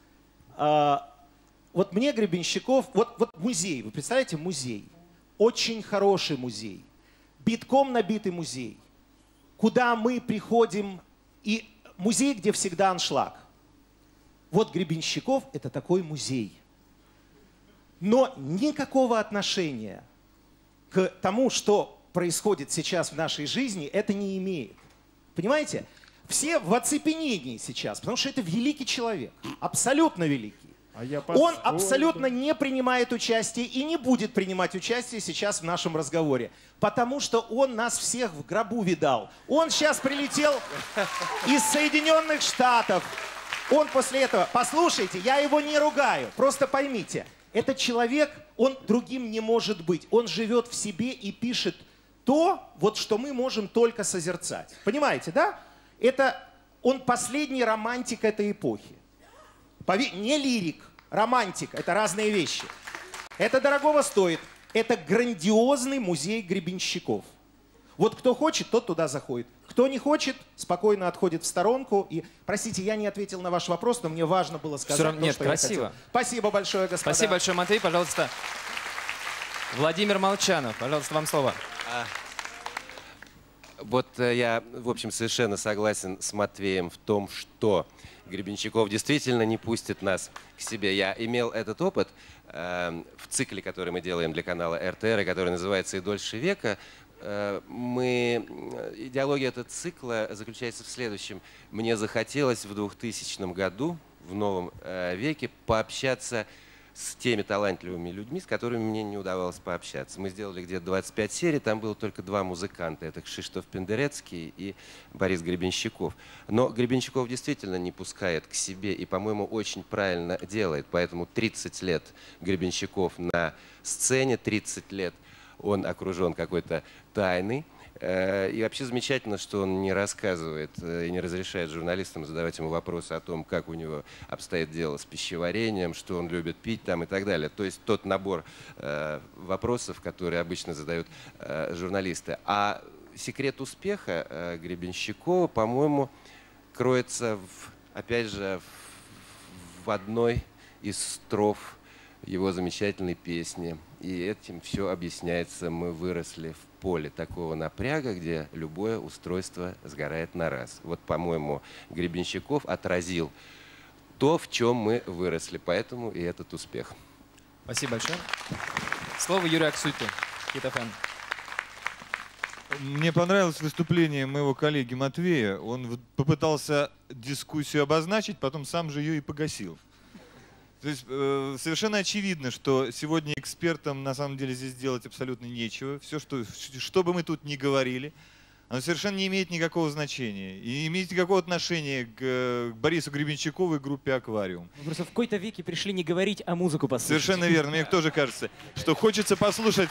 Вот мне Гребенщиков... Вот музей, вы представляете, музей. Очень хороший музей. Битком набитый музей. Куда мы приходим... И музей, где всегда аншлаг. Вот Гребенщиков — это такой музей. Но никакого отношения к тому, что происходит сейчас в нашей жизни, это не имеет. Понимаете? Все в оцепенении сейчас, потому что это великий человек, абсолютно великий. Он абсолютно не принимает участие и не будет принимать участие сейчас в нашем разговоре, потому что он нас всех в гробу видал. Он сейчас прилетел из Соединенных Штатов. Он после этого... Послушайте, я его не ругаю, просто поймите. Этот человек, он другим не может быть. Он живет в себе и пишет то, вот, что мы можем только созерцать. Понимаете, да? Это он последний романтик этой эпохи. Не лирик, романтик. Это разные вещи. Это дорогого стоит. Это грандиозный музей Гребенщиков. Вот кто хочет, тот туда заходит. Кто не хочет, спокойно отходит в сторонку. И, простите, я не ответил на ваш вопрос, но мне важно было сказать то, Нет, что красиво. я хотел. Спасибо большое, господа. Спасибо большое, Матвей. Пожалуйста, Владимир Молчанов. Пожалуйста, вам слово. Вот я, в общем, совершенно согласен с Матвеем в том, что Гребенщиков действительно не пустит нас к себе. Я имел этот опыт в цикле, который мы делаем для канала РТР, и который называется «И дольше века». Идеология этого цикла заключается в следующем. Мне захотелось в 2000 году, в новом веке, пообщаться с теми талантливыми людьми, с которыми мне не удавалось пообщаться. Мы сделали где-то 25 серий, там было только 2 музыканта. Это Кшиштоф Пендерецкий и Борис Гребенщиков. Но Гребенщиков действительно не пускает к себе и, по-моему, очень правильно делает. Поэтому 30 лет Гребенщиков на сцене, 30 лет он окружен какой-то тайной. И вообще замечательно, что он не рассказывает и не разрешает журналистам задавать ему вопросы о том, как у него обстоит дело с пищеварением, что он любит пить там и так далее. То есть тот набор вопросов, которые обычно задают журналисты. А секрет успеха Гребенщикова, по-моему, кроется, опять же, в одной из строф его замечательной песни. И этим все объясняется. Мы выросли в поле такого напряга, где любое устройство сгорает на раз. Вот, по-моему, Гребенщиков отразил то, в чем мы выросли. Поэтому и этот успех. Спасибо большое. Слово Юрию Аксюту, Хит-ФМ. Мне понравилось выступление моего коллеги Матвея. Он попытался дискуссию обозначить, потом сам же ее и погасил. То есть совершенно очевидно, что сегодня экспертам на самом деле здесь делать абсолютно нечего. Все, что бы мы тут ни говорили, оно совершенно не имеет никакого значения. И не имеет никакого отношения к Борису Гребенщикову и группе «Аквариум». Мы просто в какой-то веке пришли не говорить, а музыку послушать. Совершенно верно. Мне тоже кажется, что хочется послушать.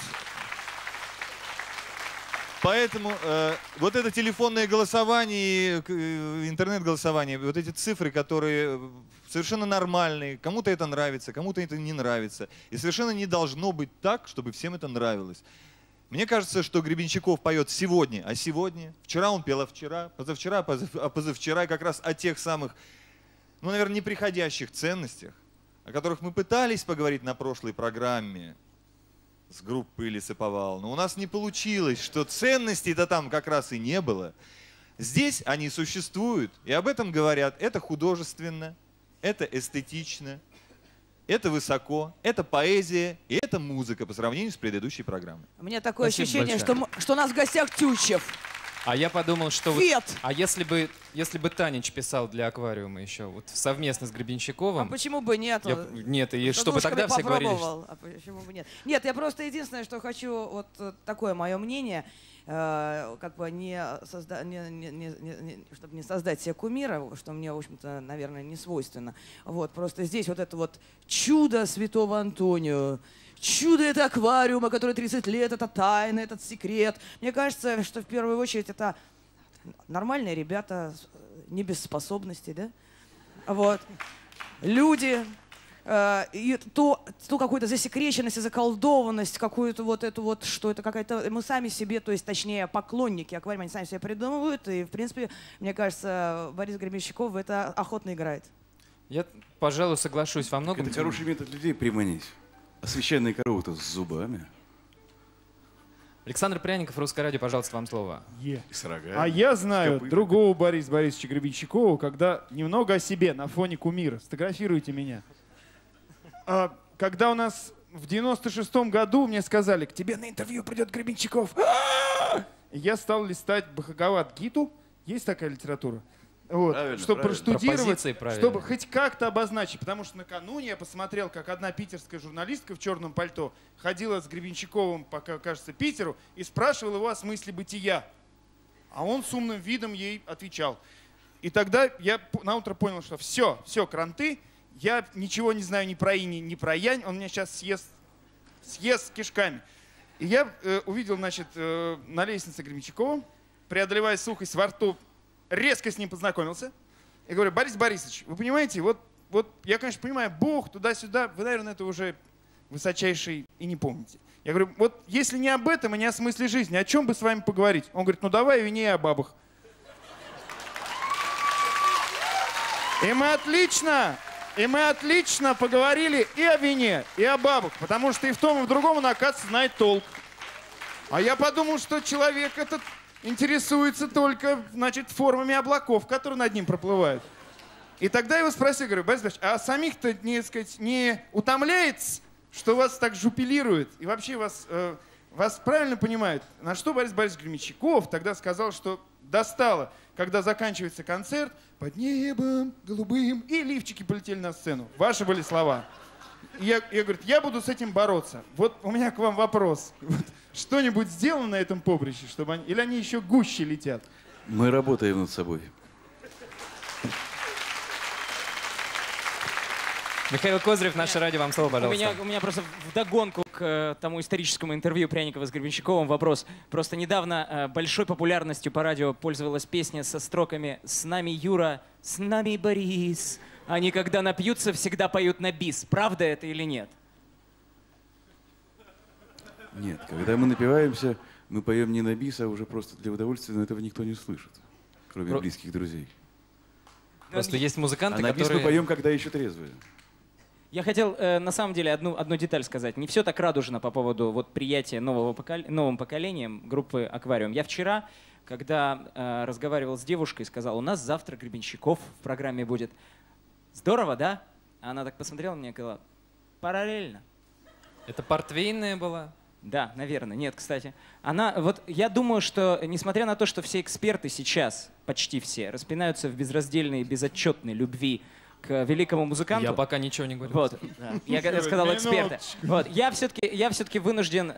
Поэтому вот это телефонное голосование, интернет-голосование, вот эти цифры, которые совершенно нормальные, кому-то это нравится, кому-то это не нравится. И совершенно не должно быть так, чтобы всем это нравилось. Мне кажется, что Гребенщиков поет сегодня, а сегодня. Вчера он пел, а вчера, позавчера, а позавчера, как раз о тех самых, ну, наверное, неприходящих ценностях, о которых мы пытались поговорить на прошлой программе с группой «Лесоповал». Но у нас не получилось, что ценностей-то там как раз и не было. Здесь они существуют, и об этом говорят. Это художественно, это эстетично, это высоко, это поэзия и это музыка по сравнению с предыдущей программой. У меня такое Спасибо ощущение, что у нас в гостях Тютчев. А я подумал, что... Фет! А если бы Танич писал для «Аквариума» еще, вот совместно с Гребенщиковым... А почему бы нет? Нет, и чтобы тогда все говорили... А почему бы нет? Нет, я просто единственное, что хочу, вот такое мое мнение, как бы чтобы не создать себе кумира, что мне, в общем-то, наверное, не свойственно. Вот, просто здесь вот это вот чудо святого Антонио, чудо это аквариума, который 30 лет, это тайна, этот секрет. Мне кажется, что в первую очередь это нормальные ребята, не без способностей, да? Вот. Люди, и то какую-то засекреченность и заколдованность, какую-то вот эту вот, что это какая-то, мы сами себе, то есть точнее поклонники аквариума, они сами себе придумывают, и в принципе, мне кажется, Борис Гребенщиков в это охотно играет. Я, пожалуй, соглашусь во многом. Это хороший метод людей приманить. А священные коровы-то с зубами. Александр Пряников, Русское радио, пожалуйста, вам слово. С рогами, А я знаю копытами. другого Бориса Борисовича Гребенщикова, когда немного о себе на фоне кумира. Сфотографируйте меня. Когда у нас в 96-м году мне сказали, к тебе на интервью придет Гребенщиков. Я стал листать Бхагавад-гиту. Есть такая литература? Вот, чтобы проштудировать, чтобы хоть как-то обозначить. Потому что накануне я посмотрел, как одна питерская журналистка в черном пальто ходила с Гребенщиковым, пока, кажется, Питеру, и спрашивала его о смысле бытия. А он с умным видом ей отвечал. И тогда я наутро понял, что все, кранты, я ничего не знаю ни про инь, ни про янь, он меня сейчас съест с кишками. И я увидел, значит, на лестнице Гребенщикова, преодолевая сухость во рту, резко с ним познакомился. И говорю, Борис Борисович, вы понимаете, вот я, конечно, понимаю, Бог, туда-сюда, вы, наверное, это уже высочайший и не помните. Я говорю, вот если не об этом и не о смысле жизни, о чем бы с вами поговорить? Он говорит, ну давай о вине и о бабах. И мы отлично поговорили и о вине, и о бабах, потому что и в том, и в другом он, оказывается, знает толк. А я подумал, что человек этот интересуется только, значит, формами облаков, которые над ним проплывают. И тогда я его спросил, говорю: Борис Борисович, а самих-то, не утомляет, что вас так жупилируют? И вообще вас правильно понимают? На что Борис Борисович Гремячаков тогда сказал, что достало, когда заканчивается концерт: под небом голубым, и лифчики полетели на сцену. Ваши были слова. И я говорю: я буду с этим бороться. Вот у меня к вам вопрос. Вот, что-нибудь сделано на этом поприще, чтобы они... Или они еще гуще летят? Мы работаем над собой. Михаил Козырев, наше радио, вам слово, пожалуйста. У меня просто вдогонку к тому историческому интервью Пряникова с Гребенщиковым вопрос. Просто недавно большой популярностью по радио пользовалась песня со строками «С нами Юра, с нами Борис». Они, когда напьются, всегда поют на бис. Правда это или нет? Нет, когда мы напиваемся, мы поем не на бис, а уже просто для удовольствия, но этого никто не слышит, кроме близких друзей. Просто есть музыканты, а на бис мы поем, когда еще трезвые. Я хотел, на самом деле, одну деталь сказать. Не все так радужно по поводу вот, приятия новым поколением группы «Аквариум». Я вчера, когда разговаривал с девушкой, сказал: у нас завтра Гребенщиков в программе будет. Здорово, да? Она так посмотрела на меня и сказала: параллельно. Это портвейная была? Да, наверное. Нет, кстати. Я думаю, что, несмотря на то, что все эксперты сейчас, почти все, распинаются в безраздельной, безотчетной любви к великому музыканту. Я пока ничего не говорю. Вот, да. Я сказал эксперты. Вот, я все-таки вынужден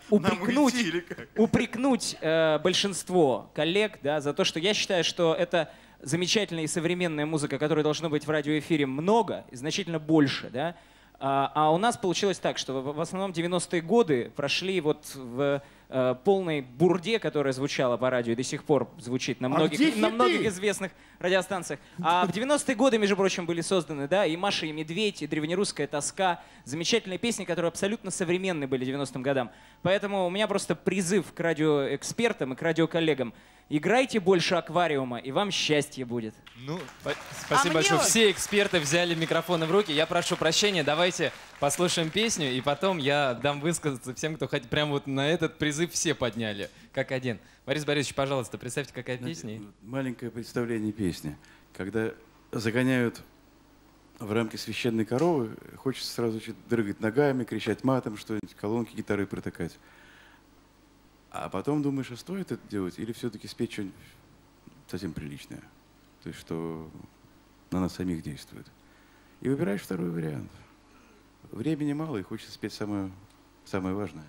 упрекнуть большинство коллег, да, за то, что я считаю, что это замечательная и современная музыка, которой должно быть в радиоэфире много, и значительно больше, да. А у нас получилось так, что в основном 90-е годы прошли вот в полной бурде, которая звучала по радио и до сих пор звучит на многих известных радиостанциях. А в 90-е годы, между прочим, были созданы, да, и «Маша и Медведь», и «Древнерусская тоска», замечательные песни, которые абсолютно современные были 90-м годам. Поэтому у меня просто призыв к радиоэкспертам и к радиоколлегам: играйте больше «Аквариума», и вам счастье будет. Ну, спасибо большое. Все эксперты взяли микрофоны в руки. Я прошу прощения, давайте послушаем песню, и потом я дам высказаться всем, кто хоть прямо вот на этот призыв все подняли, как один. Борис Борисович, пожалуйста, представьте, какая песня. Маленькое представление песни. Когда загоняют в рамки священной коровы, хочется сразу дрыгать ногами, кричать матом, что-нибудь, колонки гитары протыкать. А потом думаешь, а стоит это делать, или все-таки спеть что-нибудь совсем приличное, то есть что на нас самих действует. И выбираешь второй вариант. Времени мало, и хочется спеть самое важное.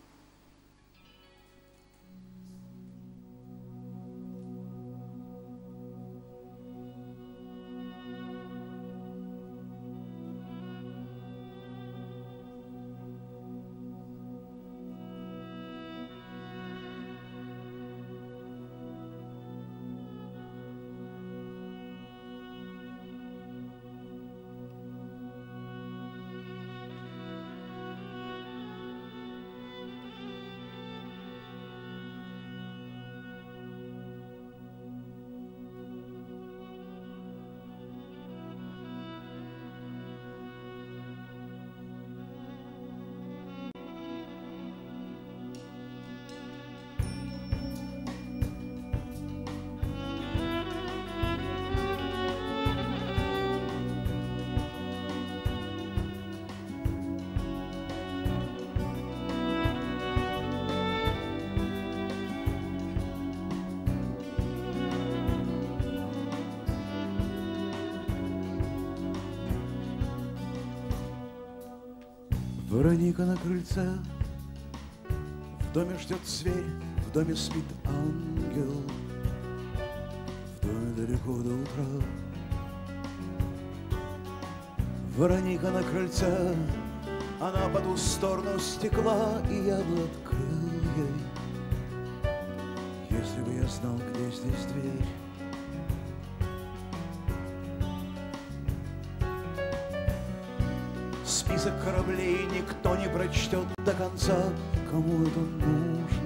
Вероника на крыльце, в доме ждет зверь, в доме спит ангел, в доме далеко до утра. Вероника на крыльце, она по ту сторону стекла, и я бы открыл ей, если бы я знал, где здесь дверь. Список кораблей никто не прочтет до конца, кому это нужно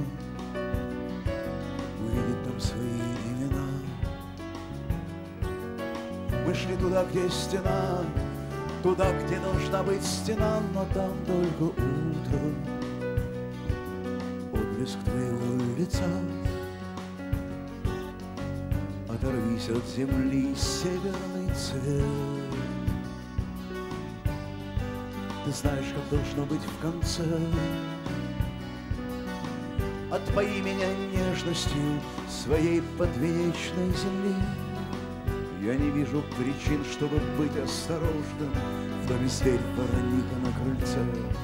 увидеть там свои имена. Мы Пришли туда, где стена, туда, где должна быть стена, но там только утро, отблеск твоего лица. Оторвись от земли северный цвет. Ты знаешь, как должно быть в конце. Отпои меня нежностью своей подвенечной земли. Я не вижу причин, чтобы быть осторожным. В доме зверь Вороника на крыльце.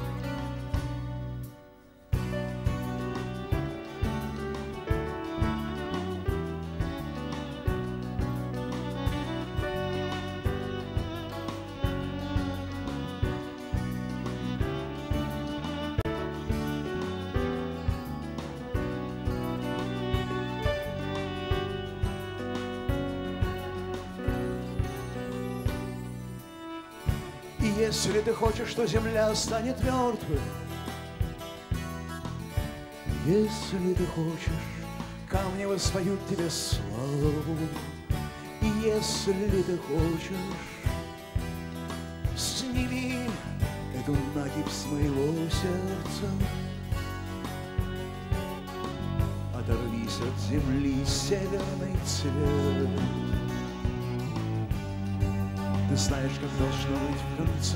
Если ты хочешь, что земля станет мертвой, если ты хочешь, камни воспоют тебе славу, и если ты хочешь, сними эту накипь с моего сердца. Оторвись от земли северный цвет. Ты знаешь, как должно быть в конце.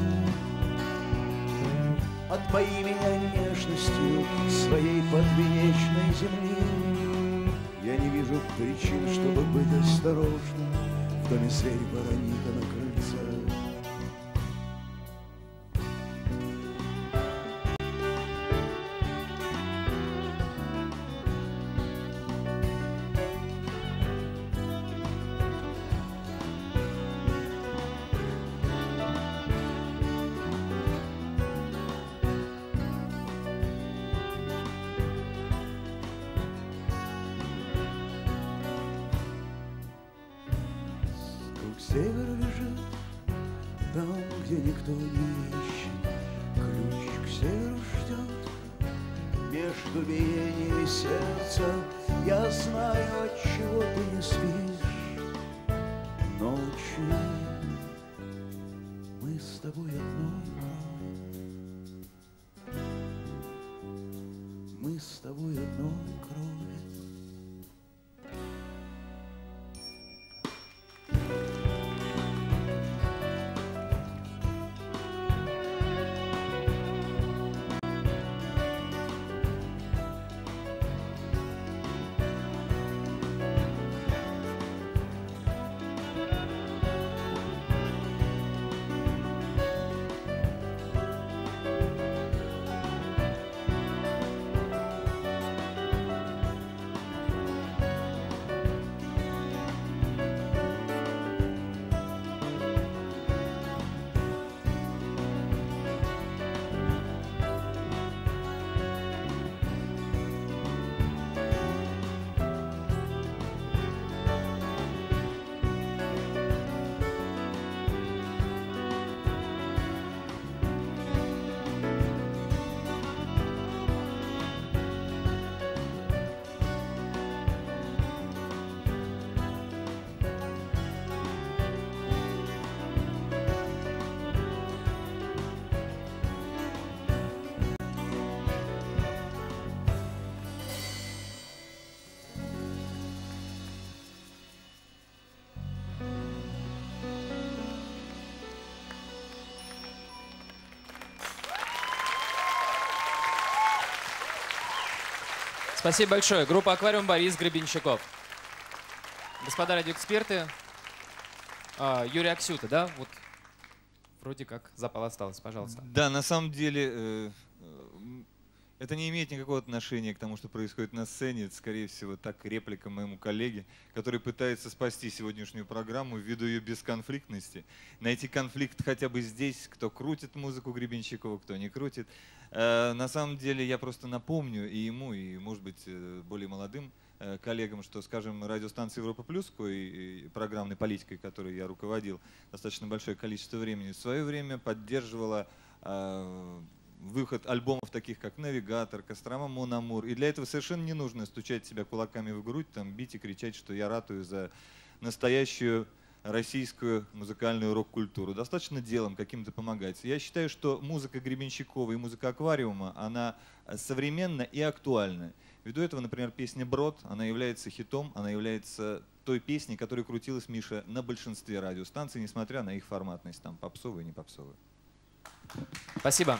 Отпои меня нежностью своей подвенечной земли. Я не вижу причин, чтобы быть осторожным. В доме зверь Вороника на крыльце. Север лежит там, где никто не ищет. Ключ к северу ждет между биениями сердца. Я знаю, отчего ты не спишь. Ночью мы с тобой одной. Мы с тобой одной крови. Спасибо большое. Группа «Аквариум», Борис Гребенщиков. Господа радиоэксперты, Юрий Аксюта, да? Вот вроде как запал осталось, пожалуйста. Да, на самом деле это не имеет никакого отношения к тому, что происходит на сцене. Это, скорее всего, так реплика моему коллеге, который пытается спасти сегодняшнюю программу ввиду ее бесконфликтности. Найти конфликт хотя бы здесь, кто крутит музыку Гребенщикова, кто не крутит. На самом деле я просто напомню и ему, и, может быть, более молодым коллегам, что, скажем, радиостанция «Европа Плюс», и программной политикой, которой я руководил достаточно большое количество времени, в свое время поддерживала выход альбомов таких, как «Навигатор», «Кострома», «Мон Амур». И для этого совершенно не нужно стучать себя кулаками в грудь, там, бить и кричать, что я ратую за настоящую российскую музыкальную рок-культуру. Достаточно делом каким-то помогать. Я считаю, что музыка Гребенщикова и музыка «Аквариума», она современна и актуальна. Ввиду этого, например, песня «Брод», она является хитом, она является той песней, которая крутилась, Миша, на большинстве радиостанций, несмотря на их форматность, там попсовые и не попсовые. Спасибо.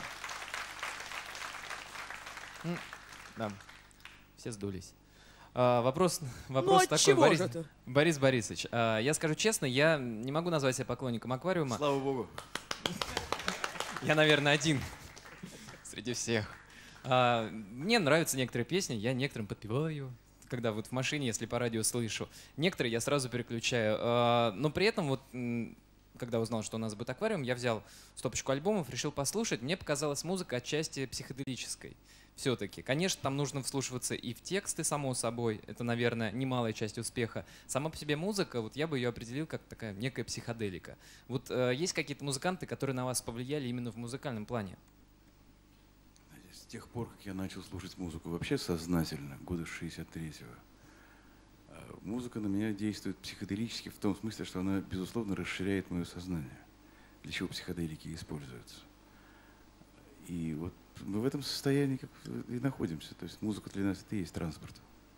Да, все сдулись. Вопрос такой, Борис Борисович. Я скажу честно, я не могу назвать себя поклонником «Аквариума». Слава богу. Я, наверное, один среди всех. Мне нравятся некоторые песни, я некоторым подпеваю, когда вот в машине, если по радио слышу. Некоторые я сразу переключаю. Но при этом, вот, когда узнал, что у нас будет «Аквариум», я взял стопочку альбомов, решил послушать. Мне показалась музыка отчасти психоделической. Все-таки. Конечно, там нужно вслушиваться и в тексты, само собой. Это, наверное, немалая часть успеха. Сама по себе музыка, вот я бы ее определил как такая некая психоделика. Вот есть какие-то музыканты, которые на вас повлияли именно в музыкальном плане? С тех пор, как я начал слушать музыку вообще сознательно, года 63-го, музыка на меня действует психоделически в том смысле, что она, безусловно, расширяет мое сознание. Для чего психоделики используются. И вот мы в этом состоянии как и находимся. То есть музыка для нас это и есть транспорт.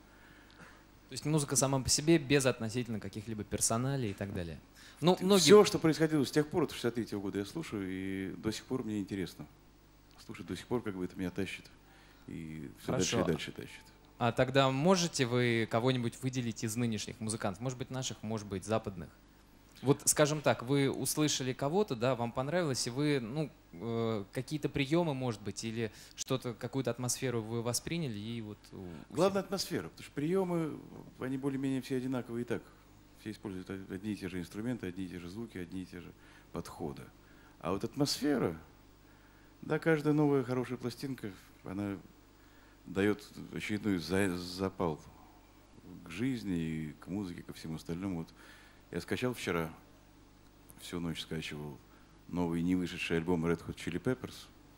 То есть музыка сама по себе, без относительно каких-либо персоналей и так далее. Ну, Все, что происходило с тех пор, от 63-го года я слушаю, и до сих пор мне интересно. Слушать до сих пор, как бы это меня тащит. И все дальше и дальше тащит. А тогда можете вы кого-нибудь выделить из нынешних музыкантов? Может быть, наших, может быть, западных? Вот, скажем так, вы услышали кого-то, да, вам понравилось, и вы, ну, какие-то приемы, может быть, или что-то, какую-то атмосферу вы восприняли, и вот... Главная атмосфера, потому что приемы, они более-менее все одинаковые и так. Все используют одни и те же инструменты, одни и те же звуки, одни и те же подходы. А вот атмосфера, да, каждая новая хорошая пластинка, она дает очередной запал к жизни и к музыке, ко всему остальному. Вот я скачал вчера, всю ночь скачивал новый не вышедший альбом Red Hot Chili Peppers,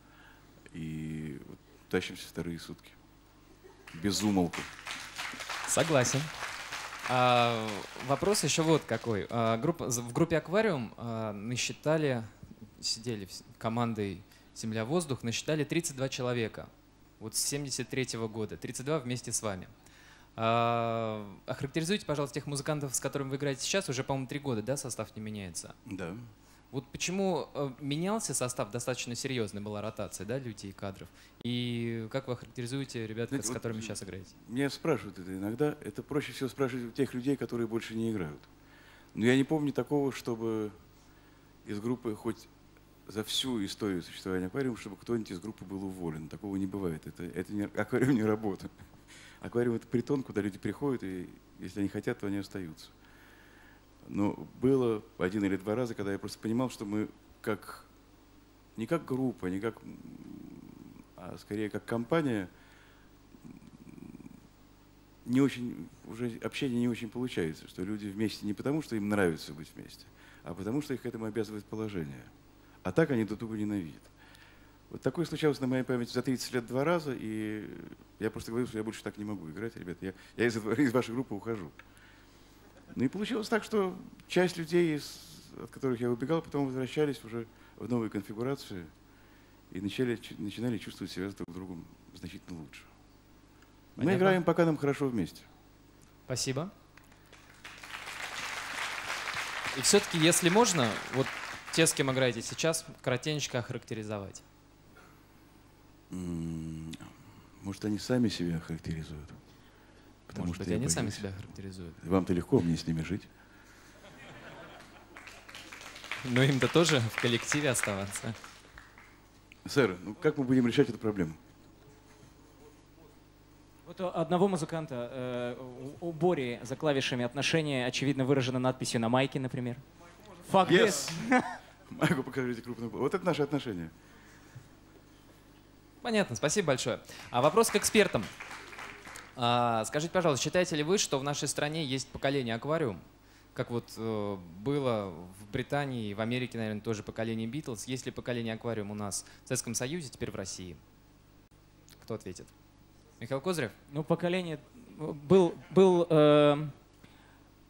и вот тащимся вторые сутки. Без умолку. Согласен. Вопрос еще вот какой. В группе «Аквариум» насчитали, сидели командой «Земля-воздух», насчитали 32 человека. Вот с 73-го года. 32 вместе с вами. Охарактеризуйте, пожалуйста, тех музыкантов, с которыми вы играете сейчас. Уже, по-моему, 3 года, да, состав не меняется? Да. Вот почему менялся состав, достаточно серьезная была ротация, да, людей и кадров. И как вы охарактеризуете ребят, с которыми сейчас играете? Меня спрашивают это иногда. Это проще всего спрашивать у тех людей, которые больше не играют. Но я не помню такого, чтобы из группы хоть за всю историю существования «Аквариума», чтобы кто-нибудь из группы был уволен. Такого не бывает. Это не, «Аквариум» не работа. «Аквариум» — это притон, куда люди приходят, и если они хотят, то они остаются. Но было 1 или 2 раза, когда я просто понимал, что мы не как группа, не как, а скорее как компания, не очень, уже общение не очень получается, что люди вместе не потому, что им нравится быть вместе, а потому, что их к этому обязывает положение. А так они друг друга ненавидят. Вот такое случалось на моей памяти за 30 лет 2 раза, и я просто говорил, что я больше так не могу играть, ребята, я из вашей группы ухожу. Ну и получилось так, что часть людей, от которых я убегал, потом возвращались уже в новые конфигурации и начинали чувствовать себя друг другом значительно лучше. Понятно. Мы играем, пока нам хорошо вместе. Спасибо. И все-таки, если можно, вот те, с кем играете сейчас, коротенько охарактеризовать. Может, они сами себя характеризуют? Потому Может быть, они сами себя характеризуют. Вам-то легко мне с ними жить. Но им-то тоже в коллективе оставаться. Сэр, ну как мы будем решать эту проблему? Вот у одного музыканта, у Бори за клавишами отношение очевидно выражено надписью на майке, например. Fuck this. Майку покажите крупную. Вот это наши отношения. Понятно, спасибо большое. А вопрос к экспертам. Скажите, пожалуйста, считаете ли вы, что в нашей стране есть поколение «Аквариум»? Как вот было в Британии и в Америке, наверное, тоже поколение «Битлз». Есть ли поколение «Аквариум» у нас в Советском Союзе, теперь в России? Кто ответит? Михаил Козырев? Ну, поколение... Был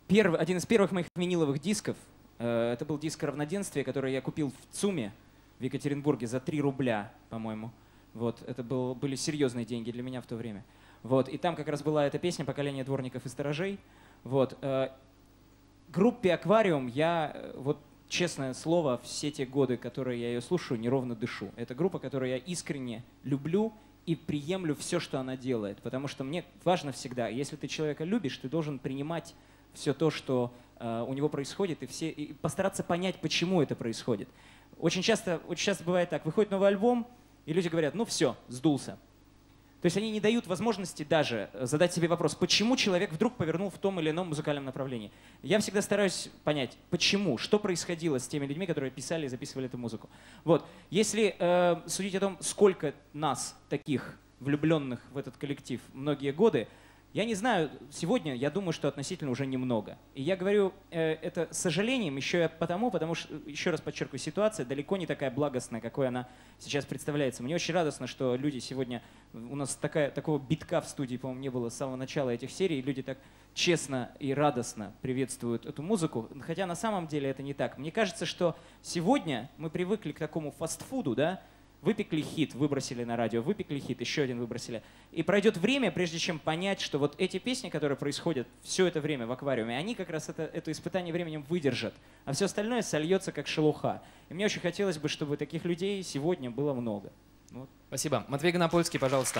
один из первых моих виниловых дисков. Это был диск «Равноденствие», который я купил в ЦУМе в Екатеринбурге за 3 рубля, по-моему. Вот, это были серьезные деньги для меня в то время. Вот, и там как раз была эта песня «Поколение дворников и сторожей». Вот. Группе «Аквариум» я, вот честное слово, все те годы, которые я ее слушаю, неровно дышу. Это группа, которую я искренне люблю и приемлю все, что она делает. Потому что мне важно всегда, если ты человека любишь, ты должен принимать все то, что у него происходит, и постараться понять, почему это происходит. Очень часто бывает так, выходит новый альбом, и люди говорят, ну все, сдулся. То есть они не дают возможности даже задать себе вопрос, почему человек вдруг повернул в том или ином музыкальном направлении. Я всегда стараюсь понять, почему, что происходило с теми людьми, которые писали и записывали эту музыку. Вот. Если судить о том, сколько нас, таких влюбленных в этот коллектив многие годы, я не знаю, сегодня я думаю, что относительно уже немного. И я говорю это с сожалением еще потому что, еще раз подчеркиваю, ситуация далеко не такая благостная, какой она сейчас представляется. Мне очень радостно, что люди сегодня, у нас такого битка в студии, по-моему, не было с самого начала этих серий, люди так честно и радостно приветствуют эту музыку, хотя на самом деле это не так. Мне кажется, что сегодня мы привыкли к такому фастфуду, да, выпекли хит, выбросили на радио, выпекли хит, еще один выбросили. И пройдет время, прежде чем понять, что вот эти песни, которые происходят все это время в аквариуме, они как раз это испытание временем выдержат, а все остальное сольется как шелуха. И мне очень хотелось бы, чтобы таких людей сегодня было много. Вот. Спасибо. Матвей Гонопольский, пожалуйста.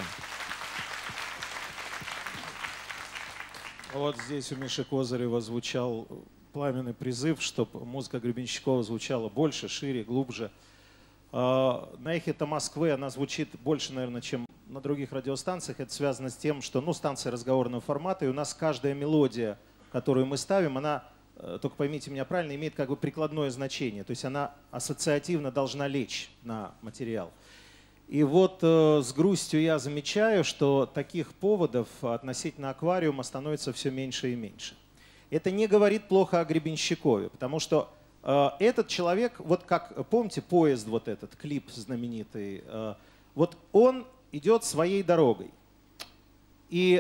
Вот здесь у Миши Козырева звучал пламенный призыв, чтобы музыка Гребенщикова звучала больше, шире, глубже. На «Эхе Москвы» она звучит больше, наверное, чем на других радиостанциях. Это связано с тем, что станция разговорного формата, и у нас каждая мелодия, которую мы ставим, она, только поймите меня правильно, имеет как бы прикладное значение. То есть она ассоциативно должна лечь на материал. И вот с грустью я замечаю, что таких поводов относительно аквариума становится все меньше и меньше. Это не говорит плохо о Гребенщикове, потому что этот человек, вот как, помните, поезд, вот этот клип знаменитый, вот он идет своей дорогой. И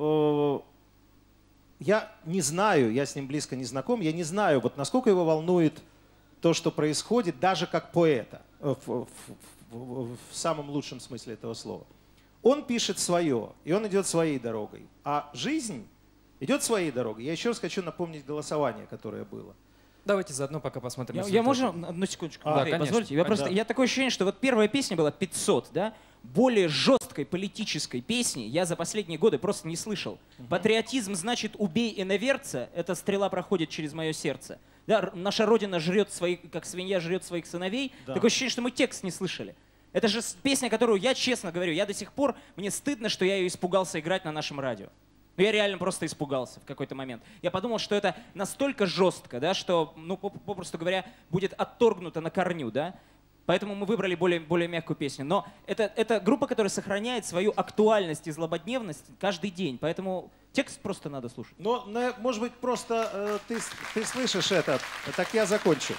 я не знаю, я с ним близко не знаком, я не знаю, вот насколько его волнует то, что происходит, даже как поэта, в самом лучшем смысле этого слова. Он пишет свое, и он идет своей дорогой. А жизнь идет своей дорогой. Я еще раз хочу напомнить голосование, которое было. Давайте заодно пока посмотрим. Я можно одну секундочку? Да, конечно. Позвольте? Я такое ощущение, что вот первая песня была 500, да? Более жесткой политической песни я за последние годы просто не слышал. Патриотизм значит «убей иноверца», эта стрела проходит через мое сердце. Да, наша Родина жрет как свинья жрет своих сыновей. Да. Такое ощущение, что мы текст не слышали. Это же песня, которую я честно говорю, я до сих пор, мне стыдно, что я ее испугался играть на нашем радио. Я реально просто испугался в какой-то момент. Я подумал, что это настолько жестко, да, что, попросту говоря, будет отторгнуто на корню, да. Поэтому мы выбрали более мягкую песню. Но это группа, которая сохраняет свою актуальность и злободневность каждый день. Поэтому текст просто надо слушать. Но, может быть, просто ты слышишь это. Так я закончу.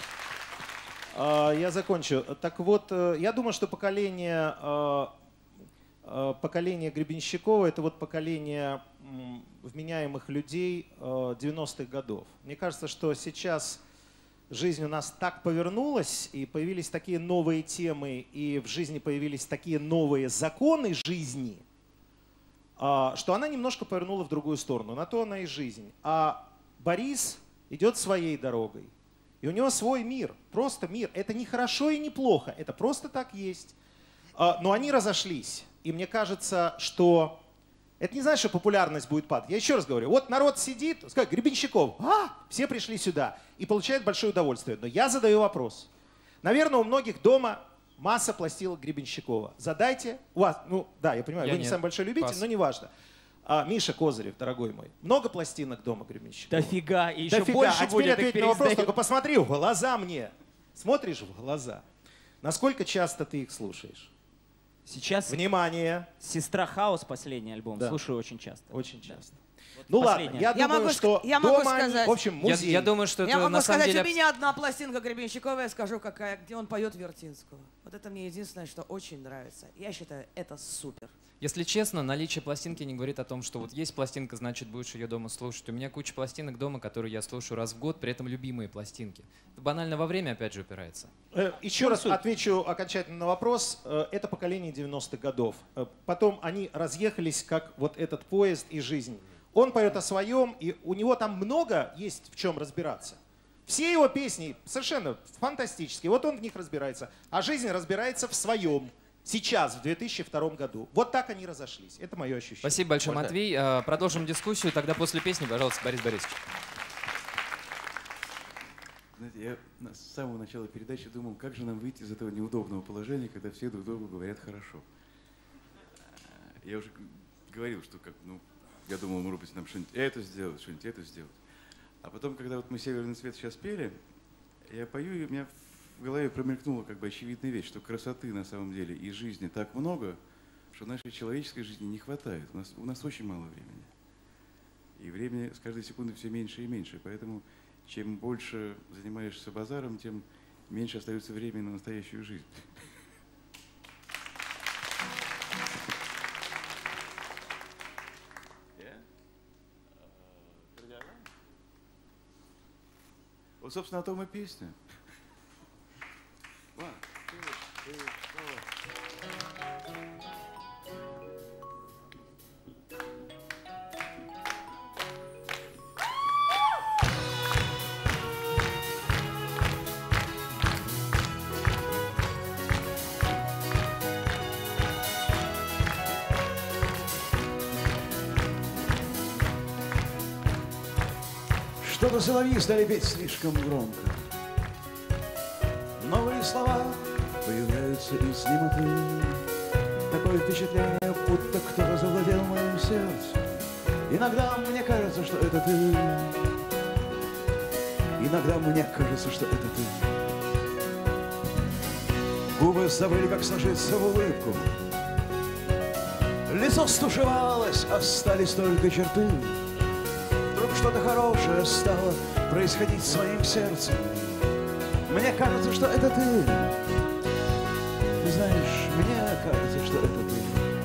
Так вот, я думаю, что поколение Гребенщикова — это вот поколение вменяемых людей 90-х годов. Мне кажется, что сейчас жизнь у нас так повернулась, и появились такие новые темы, и в жизни появились такие новые законы жизни, что она немножко повернула в другую сторону. На то она и жизнь. А Борис идет своей дорогой. И у него свой мир, просто мир. Это не хорошо и не плохо, это просто так есть. Но они разошлись. И мне кажется, что это не значит, что популярность будет падать. Я еще раз говорю, вот народ сидит, скажет, Гребенщиков, все пришли сюда и получают большое удовольствие. Но я задаю вопрос. Наверное, у многих дома масса пластинок Гребенщикова. Задайте, у вас, я понимаю, вы не самый большой любитель, но неважно. Миша Козырев, дорогой мой, много пластинок дома Гребенщикова? Дофига, и еще больше а теперь ответь на вопрос, только посмотри в глаза мне. Смотришь в глаза. Насколько часто ты их слушаешь? Сейчас внимание. «Сестра Хаус», последний альбом, слушаю очень часто. Очень часто. Ну ладно, Последняя. я думаю, что дома они, в общем, музей. Я думаю, что Я это могу на самом сказать, деле... у меня одна пластинка Гребенщикова, я скажу, какая, где он поет Вертинского. Вот это мне единственное, что очень нравится. Я считаю, это супер. Если честно, наличие пластинки не говорит о том, что вот есть пластинка, значит, будешь ее дома слушать. У меня куча пластинок дома, которые я слушаю раз в год, при этом любимые пластинки. Это банально во время, опять же, упирается. Еще раз отвечу окончательно на вопрос. Это поколение 90-х годов. Потом они разъехались, как вот этот поезд и жизнь. Он поет о своем, и у него там много есть в чем разбираться. Все его песни совершенно фантастические. Вот он в них разбирается. А жизнь разбирается в своем. Сейчас, в 2002 году. Вот так они разошлись. Это мое ощущение. Спасибо большое, Матвей. Продолжим дискуссию. Тогда после песни, пожалуйста, Борис Борисович. Знаете, я с самого начала передачи думал, как же нам выйти из этого неудобного положения, когда все друг другу говорят хорошо. Я уже говорил, что я думал, может быть, нам что-нибудь это сделать, что-нибудь это сделать. А потом, когда вот мы «Северный цвет» сейчас пели, я пою, и у меня в голове промелькнула как бы очевидная вещь, что красоты на самом деле и жизни так много, что нашей человеческой жизни не хватает. У нас очень мало времени. И времени с каждой секунды все меньше и меньше. Поэтому чем больше занимаешься базаром, тем меньше остается времени на настоящую жизнь. Вот, собственно, о том и песня. Что-то соловьи стали петь слишком громко. Новые слова появляются из немоты. Такое впечатление, будто кто-то завладел моим сердцем. Иногда мне кажется, что это ты. Иногда мне кажется, что это ты. Губы забыли, как сложиться в улыбку. Лицо стушевалось, остались только черты. Вдруг что-то хорошее стало происходить с моим сердцем. Мне кажется, что это ты. Ты знаешь, мне кажется, что это ты.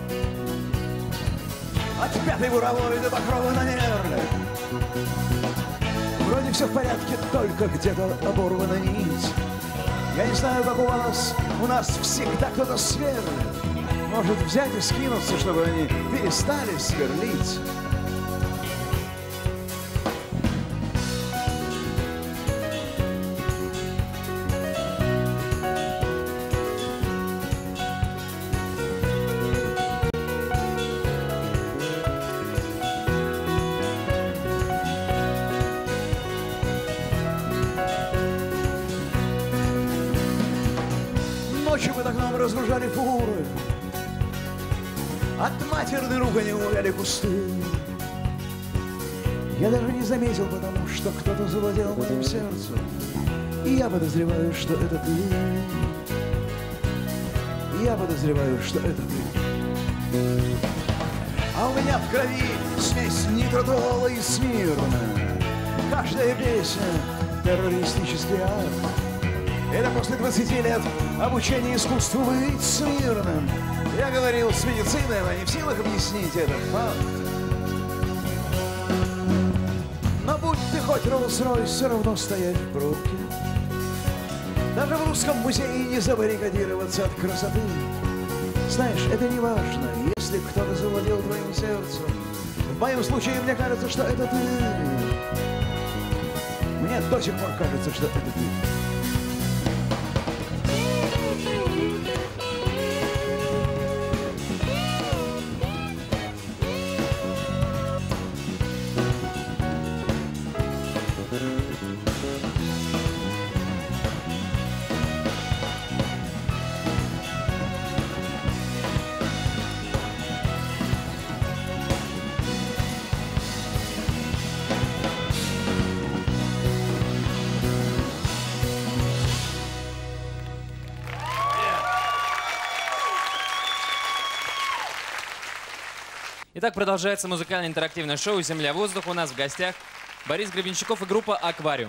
От пятой буровой до покрова на нервы. Вроде все в порядке, только где-то оборвана нить. Я не знаю, как у нас всегда кто-то сверлит. Может взять и скинуться, чтобы они перестали сверлить. Ночью под окном разгружали фуры. От матерной ругани увяли кусты. Я даже не заметил, потому что кто-то завладел моим сердцем. И я подозреваю, что это ты. Я подозреваю, что это ты. А у меня в крови смесь нитротола и смирно. Каждая песня — террористический акт. Это после 20 лет обучения искусству быть смирным. Я говорил с медициной, но не в силах объяснить этот факт. Но будь ты хоть Роллс-Ройс, все равно стоять в пробке. Даже в русском музее не забаррикадироваться от красоты. Знаешь, это не важно, если кто-то завладел твоим сердцем. В моем случае мне кажется, что это ты. Мне до сих пор кажется, что это ты. Итак, продолжается музыкальное интерактивное шоу «Земля-воздух». У нас в гостях Борис Гребенщиков и группа «Аквариум».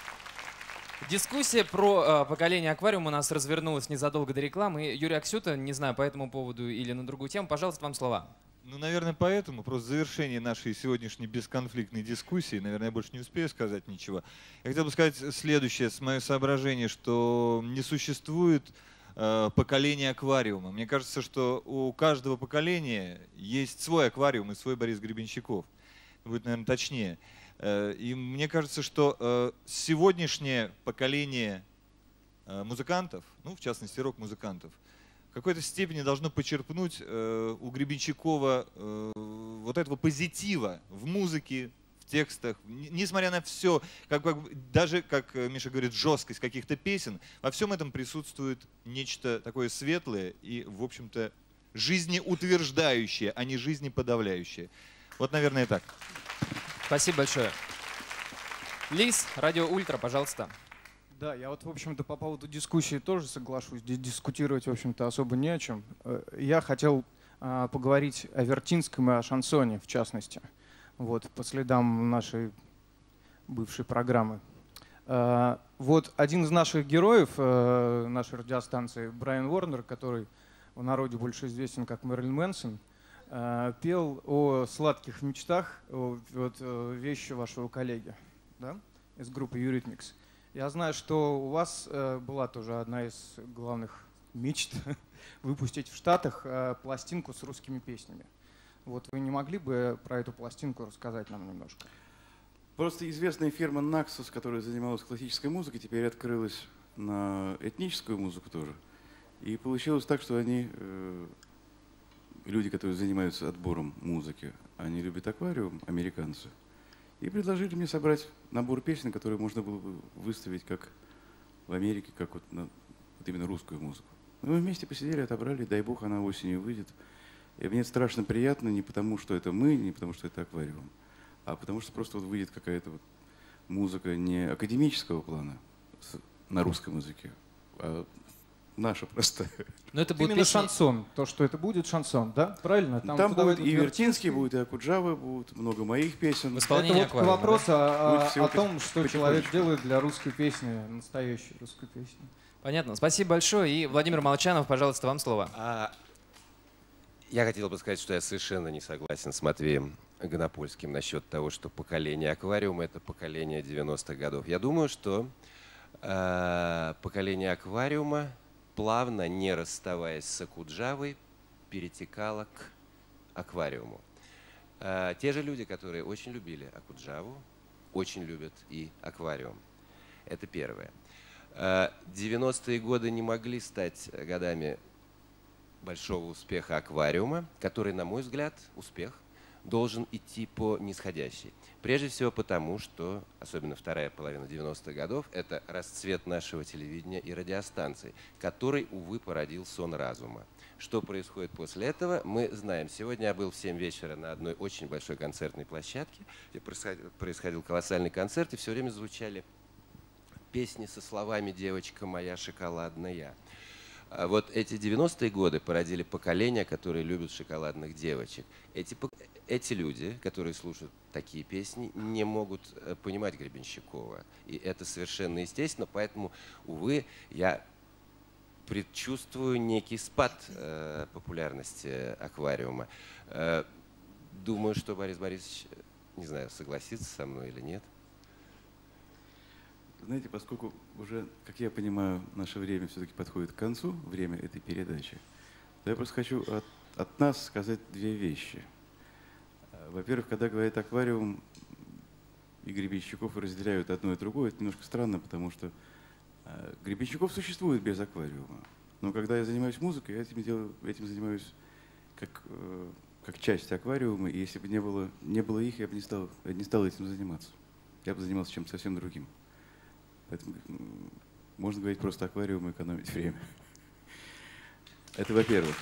Дискуссия про поколение «Аквариум» у нас развернулась незадолго до рекламы. И Юрий Аксюта, не знаю, по этому поводу или на другую тему, пожалуйста, вам слова. Ну, наверное, поэтому, просто в завершение нашей сегодняшней бесконфликтной дискуссии, наверное, я больше не успею сказать ничего. Я хотел бы сказать следующее, с мое соображение, что не существует поколения аквариума. Мне кажется, что у каждого поколения есть свой аквариум и свой Борис Гребенщиков. Будет, наверное, точнее. И мне кажется, что сегодняшнее поколение музыкантов, ну, в частности, рок-музыкантов, в какой-то степени должно почерпнуть у Гребенщикова вот этого позитива в музыке, в текстах, несмотря на все, даже, как Миша говорит, жесткость каких-то песен, во всем этом присутствует нечто такое светлое и, в общем-то, жизнеутверждающее, а не жизнеподавляющее. Вот, наверное, так. Спасибо большое. Лис, Радио Ультра, пожалуйста. Да, я вот, в общем-то, по поводу дискуссии тоже соглашусь. Дискутировать, в общем-то, особо не о чем. Я хотел поговорить о Вертинском и о шансоне, в частности. Вот, по следам нашей бывшей программы. Вот один из наших героев нашей радиостанции, Брайан Уорнер, который в народе больше известен как Мэрилин Мэнсон, пел о сладких мечтах, вот вещи вашего коллеги, да, из группы Eurythmics. Я знаю, что у вас была тоже одна из главных мечт выпустить в Штатах пластинку с русскими песнями. Вот вы не могли бы про эту пластинку рассказать нам немножко? Просто известная фирма Naxos, которая занималась классической музыкой, теперь открылась на этническую музыку тоже. И получилось так, что они, люди, которые занимаются отбором музыки, они любят аквариум, американцы, и предложили мне собрать набор песен, которые можно было бы выставить как в Америке, как вот именно русскую музыку. Мы вместе посидели, отобрали, дай бог, она осенью выйдет. И мне страшно приятно не потому, что это мы, не потому, что это аквариум, а потому что просто вот выйдет какая-то вот музыка не академического плана на русском языке, а наша простая. Но это будет именно шансон, то, что это будет шансон, да? Правильно? Там будет и Вертинский, будет и Акуджава, будет много моих песен. В исполнении это вот вопрос о том, что человек делает для русской песни, настоящей русской песни. Понятно. Спасибо большое. И Владимир Молчанов, пожалуйста, вам слово. Я хотел бы сказать, что я совершенно не согласен с Матвеем Гонопольским насчет того, что поколение аквариума — это поколение 90-х годов. Я думаю, что поколение аквариума, плавно, не расставаясь с Акуджавой, перетекало к аквариуму. Те же люди, которые очень любили Акуджаву, очень любят и аквариум. Это первое. 90-е годы не могли стать годами большого успеха аквариума, который, на мой взгляд, успех должен идти по нисходящей. Прежде всего потому, что, особенно вторая половина 90-х годов, это расцвет нашего телевидения и радиостанций, который, увы, породил сон разума. Что происходит после этого, мы знаем. Сегодня я был в 7 вечера на одной очень большой концертной площадке, где происходил колоссальный концерт, и все время звучали песни со словами «Девочка моя шоколадная». Вот эти 90-е годы породили поколение, которые любят шоколадных девочек. Эти люди, которые слушают такие песни, не могут понимать Гребенщикова. И это совершенно естественно, поэтому, увы, я предчувствую некий спад популярности аквариума. Думаю, что Борис Борисович, не знаю, согласится со мной или нет. Знаете, поскольку уже, как я понимаю, наше время все-таки подходит к концу, время этой передачи, то я просто хочу от нас сказать две вещи. Во-первых, когда говорят аквариум, и Гребенщиков разделяют одно и другое, это немножко странно, потому что Гребенщиков существует без аквариума. Но когда я занимаюсь музыкой, я этим занимаюсь как часть аквариума, и если бы не было их, я бы не стал этим заниматься. Я бы занимался чем-то совсем другим. Поэтому можно говорить просто аквариум и экономить время. Это во-первых.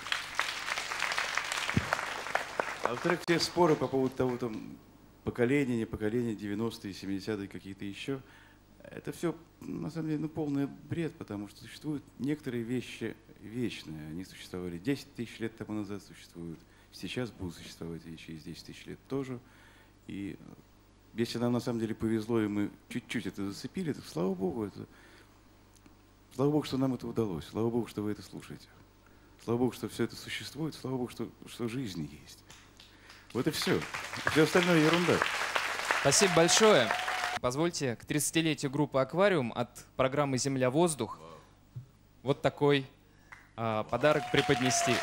А во-вторых, все споры по поводу того, там, поколения, не поколения, 90-е, 70-е, какие-то еще, это все, на самом деле, полный бред, потому что существуют некоторые вещи вечные. Они существовали 10 тысяч лет тому назад, существуют сейчас будут существовать и через 10 тысяч лет тоже. И если нам на самом деле повезло, и мы чуть-чуть это зацепили, то слава Богу, слава Богу, что нам это удалось. Слава Богу, что вы это слушаете. Слава Богу, что все это существует. Слава Богу, что жизнь есть. Вот и все. Все остальное ерунда. Спасибо большое. Позвольте к 30-летию группы «Аквариум» от программы «Земля-воздух» вот такой подарок преподнести.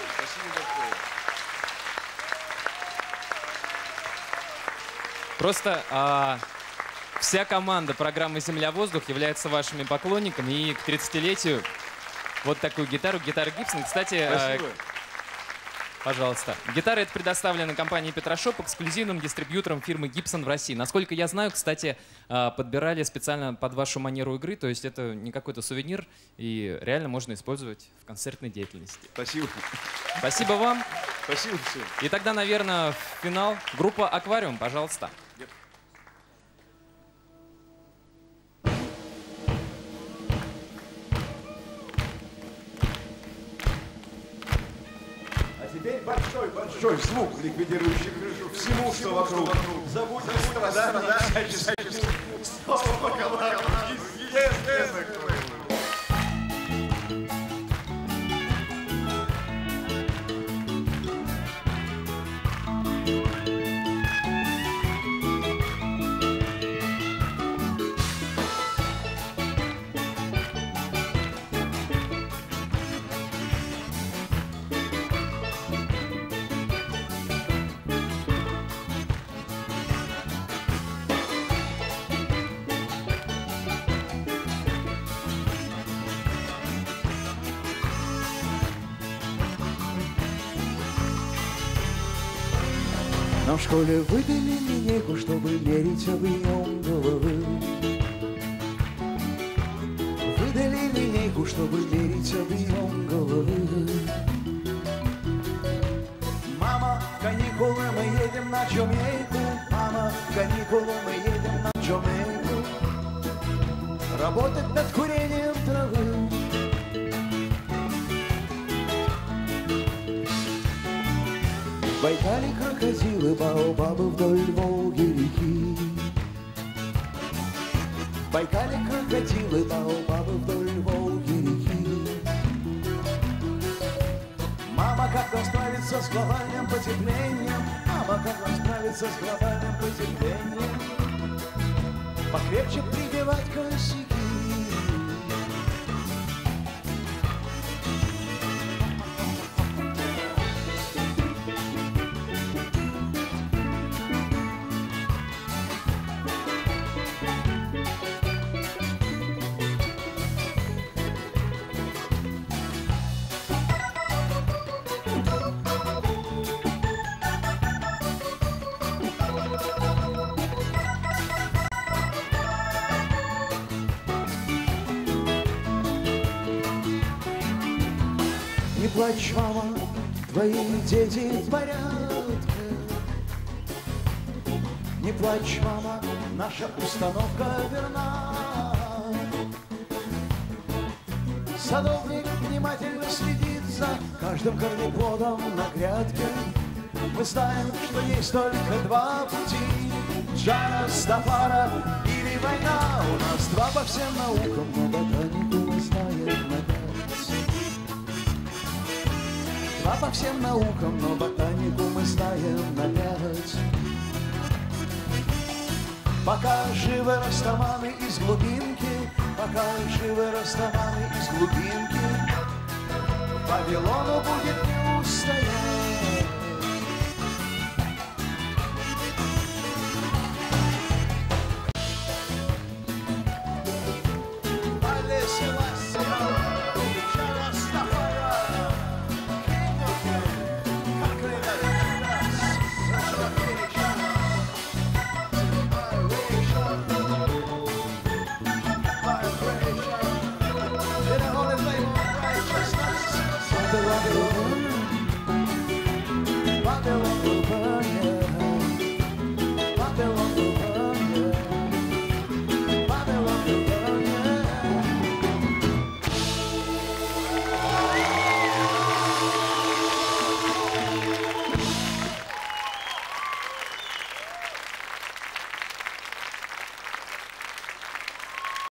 Просто вся команда программы «Земля-воздух» является вашими поклонниками. И к 30-летию вот такую гитару, гитара Гибсон. Кстати, пожалуйста. Гитара эта предоставлена компанией Петрошоп, эксклюзивным дистрибьютором фирмы Гибсон в России. Насколько я знаю, кстати, подбирали специально под вашу манеру игры. То есть это не какой-то сувенир, и реально можно использовать в концертной деятельности. Спасибо. Спасибо вам. Спасибо всем. И тогда, наверное, в финал группа «Аквариум», пожалуйста. Теперь большой звук, ликвидирующий крышу всему, что вокруг. Забудь страдания всяческих. Слово колокол, естественно. Нам в школе выдали линейку, чтобы мерить объем головы. Выдали линейку, чтобы мерить объем головы. Мама, каникулы, мы едем на Джамайку. Мама, каникулы, мы едем на Джамайку. Работать над курением травы. В Байкале крокодилы, баобабы вдоль Волги реки. В Байкале крокодилы, баобабы вдоль Волги реки. Мама, как нам справиться с глобальным потеплением? Мама, как нам справиться с глобальным потеплением? Покрепче прибивать косяки. Не плачь, мама, твои дети в порядке. Не плачь, мама, наша установка верна. Садовник внимательно следит за каждым корнеплодом на грядке. Мы знаем, что есть только два пути: Джа Растафара или война. У нас два по всем наукам, но ботанику мы знаем на пять. Два по всем наукам, но ботанику мы знаем на пять. Пока живы растаманы из глубинки, пока живы растаманы из глубинки, Вавилону будет